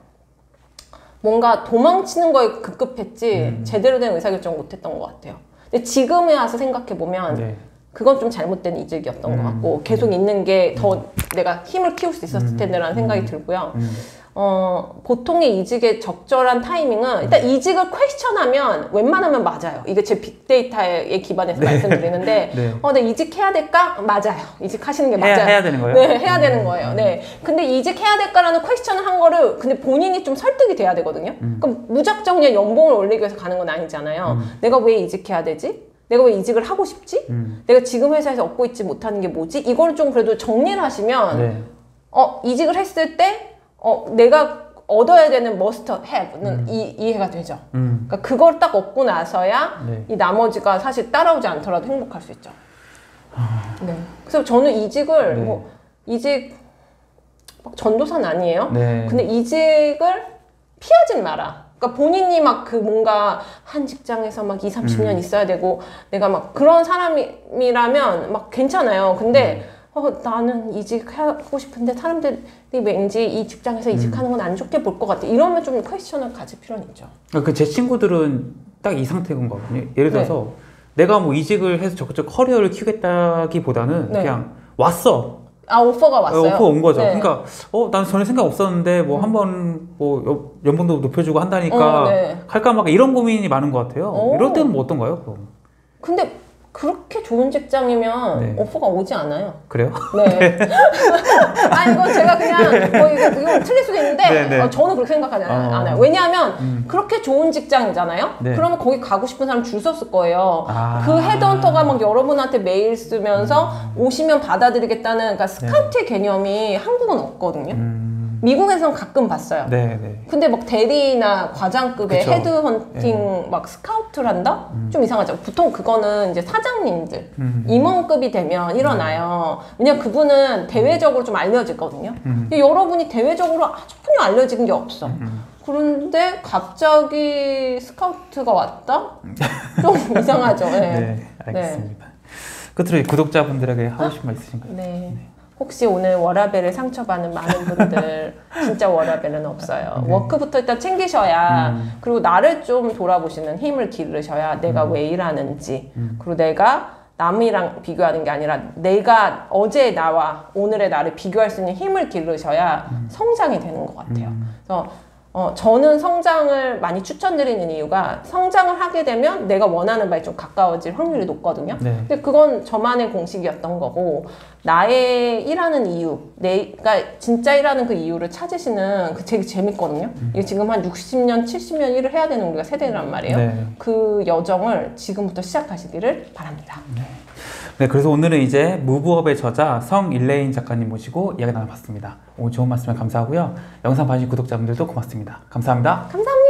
뭔가 도망치는 거에 급급했지 음. 제대로 된 의사결정을 못했던 것 같아요. 근데 지금에 와서 생각해보면 네. 그건 좀 잘못된 이직이었던 음. 것 같고 계속 있는 게 더 음. 내가 힘을 키울 수 있었을 텐데라는 음. 생각이 들고요. 음. 어, 보통의 이직의 적절한 타이밍은 일단 음. 이직을 퀘스천하면 웬만하면 맞아요. 이게 제 빅데이터에 기반해서 네. 말씀드리는데 네. 어, 네, 이직해야 될까? 맞아요. 이직하시는 게 맞아요. 해야, 해야 되는 거예요? 네, 해야 음. 되는 거예요. 네. 근데 이직해야 될까라는 퀘스천을 한 거를 근데 본인이 좀 설득이 돼야 되거든요. 음. 그럼 무작정 그냥 연봉을 올리기 위해서 가는 건 아니잖아요. 음. 내가 왜 이직해야 되지? 내가 왜 이직을 하고 싶지? 음. 내가 지금 회사에서 얻고 있지 못하는 게 뭐지? 이걸 좀 그래도 정리를 하시면 네. 어, 이직을 했을 때 어, 내가 얻어야 되는 must have는 음. 이, 이해가 되죠. 음. 그러니까 그걸 딱 얻고 나서야 네. 이 나머지가 사실 따라오지 않더라도 행복할 수 있죠. 아... 네. 그래서 저는 이직을 네. 뭐 이직 막 전도사는 아니에요. 네. 근데 이직을 피하진 마라. 그러니까 본인이 막 그 뭔가 한 직장에서 막 이삼십 년 음. 있어야 되고 내가 막 그런 사람이라면 막 괜찮아요. 근데 음. 어, 나는 이직하고 싶은데 사람들이 왠지 이 직장에서 이직하는 건 안 좋게 볼 것 같아. 이러면 좀 퀘스천을 가질 필요는 있죠. 그 제 친구들은 딱 이 상태인 거거든요. 예를 들어서 네. 내가 뭐 이직을 해서 적극적 커리어를 키우겠다기보다는 네. 그냥 왔어. 아, 오퍼가 왔어요? 오퍼 온 거죠. 네. 그러니까 어, 난 전혀 생각 없었는데 뭐 음. 한번 뭐 연봉도 높여주고 한다니까 어, 네. 갈까 말까 이런 고민이 많은 것 같아요. 오. 이럴 때는 뭐 어떤가요? 그럼? 근데 그렇게 좋은 직장이면 네. 오퍼가 오지 않아요. 그래요? 네. 아, 이거 제가 그냥, 뭐, 이거, 이거 틀릴 수도 있는데, 네, 네. 어, 저는 그렇게 생각하지 어. 않아요. 왜냐하면, 음. 그렇게 좋은 직장이잖아요? 네. 그러면 거기 가고 싶은 사람 줄 섰을 거예요. 아. 그 헤드헌터가 막 여러분한테 메일 쓰면서 음. 오시면 받아들이겠다는, 그러니까 스카우트의 네. 개념이 한국은 없거든요. 음. 미국에서는 가끔 봤어요. 네, 네. 근데 막 대리나 과장급의 그쵸. 헤드헌팅 네. 막 스카우트를 한다? 음. 좀 이상하죠. 보통 그거는 이제 사장님들, 음. 임원급이 되면 일어나요. 네. 왜냐면 그분은 대외적으로 좀 알려지거든요. 음. 근데 여러분이 대외적으로 전혀 알려진 게 없어. 음. 그런데 갑자기 스카우트가 왔다? 좀 이상하죠. 네, 네 알겠습니다. 네. 끝으로 구독자분들에게 하고 싶은 말 있으신가요? 네. 네. 혹시 오늘 워라밸을 상처받는 많은 분들 진짜 워라밸은 없어요. 네. 워크부터 일단 챙기셔야 음. 그리고 나를 좀 돌아보시는 힘을 기르셔야 내가 음. 왜 일하는지 음. 그리고 내가 남이랑 비교하는 게 아니라 내가 어제의 나와 오늘의 나를 비교할 수 있는 힘을 기르셔야 음. 성장이 되는 것 같아요. 음. 그래서 어, 저는 성장을 많이 추천드리는 이유가 성장을 하게 되면 내가 원하는 바에 좀 가까워질 확률이 높거든요. 네. 근데 그건 저만의 공식이었던 거고 나의 일하는 이유, 내가 진짜 일하는 그 이유를 찾으시는 그 되게 재밌거든요. 음. 이게 지금 한 육십 년, 칠십 년 일을 해야 되는 우리가 세대란 말이에요. 네. 그 여정을 지금부터 시작하시기를 바랍니다. 네. 네, 그래서 오늘은 이제 무브업의 저자 성일레인 작가님 모시고 이야기 나눠봤습니다. 오늘 좋은 말씀을 감사하고요. 영상 봐주신 구독자분들도 고맙습니다. 감사합니다. 감사합니다.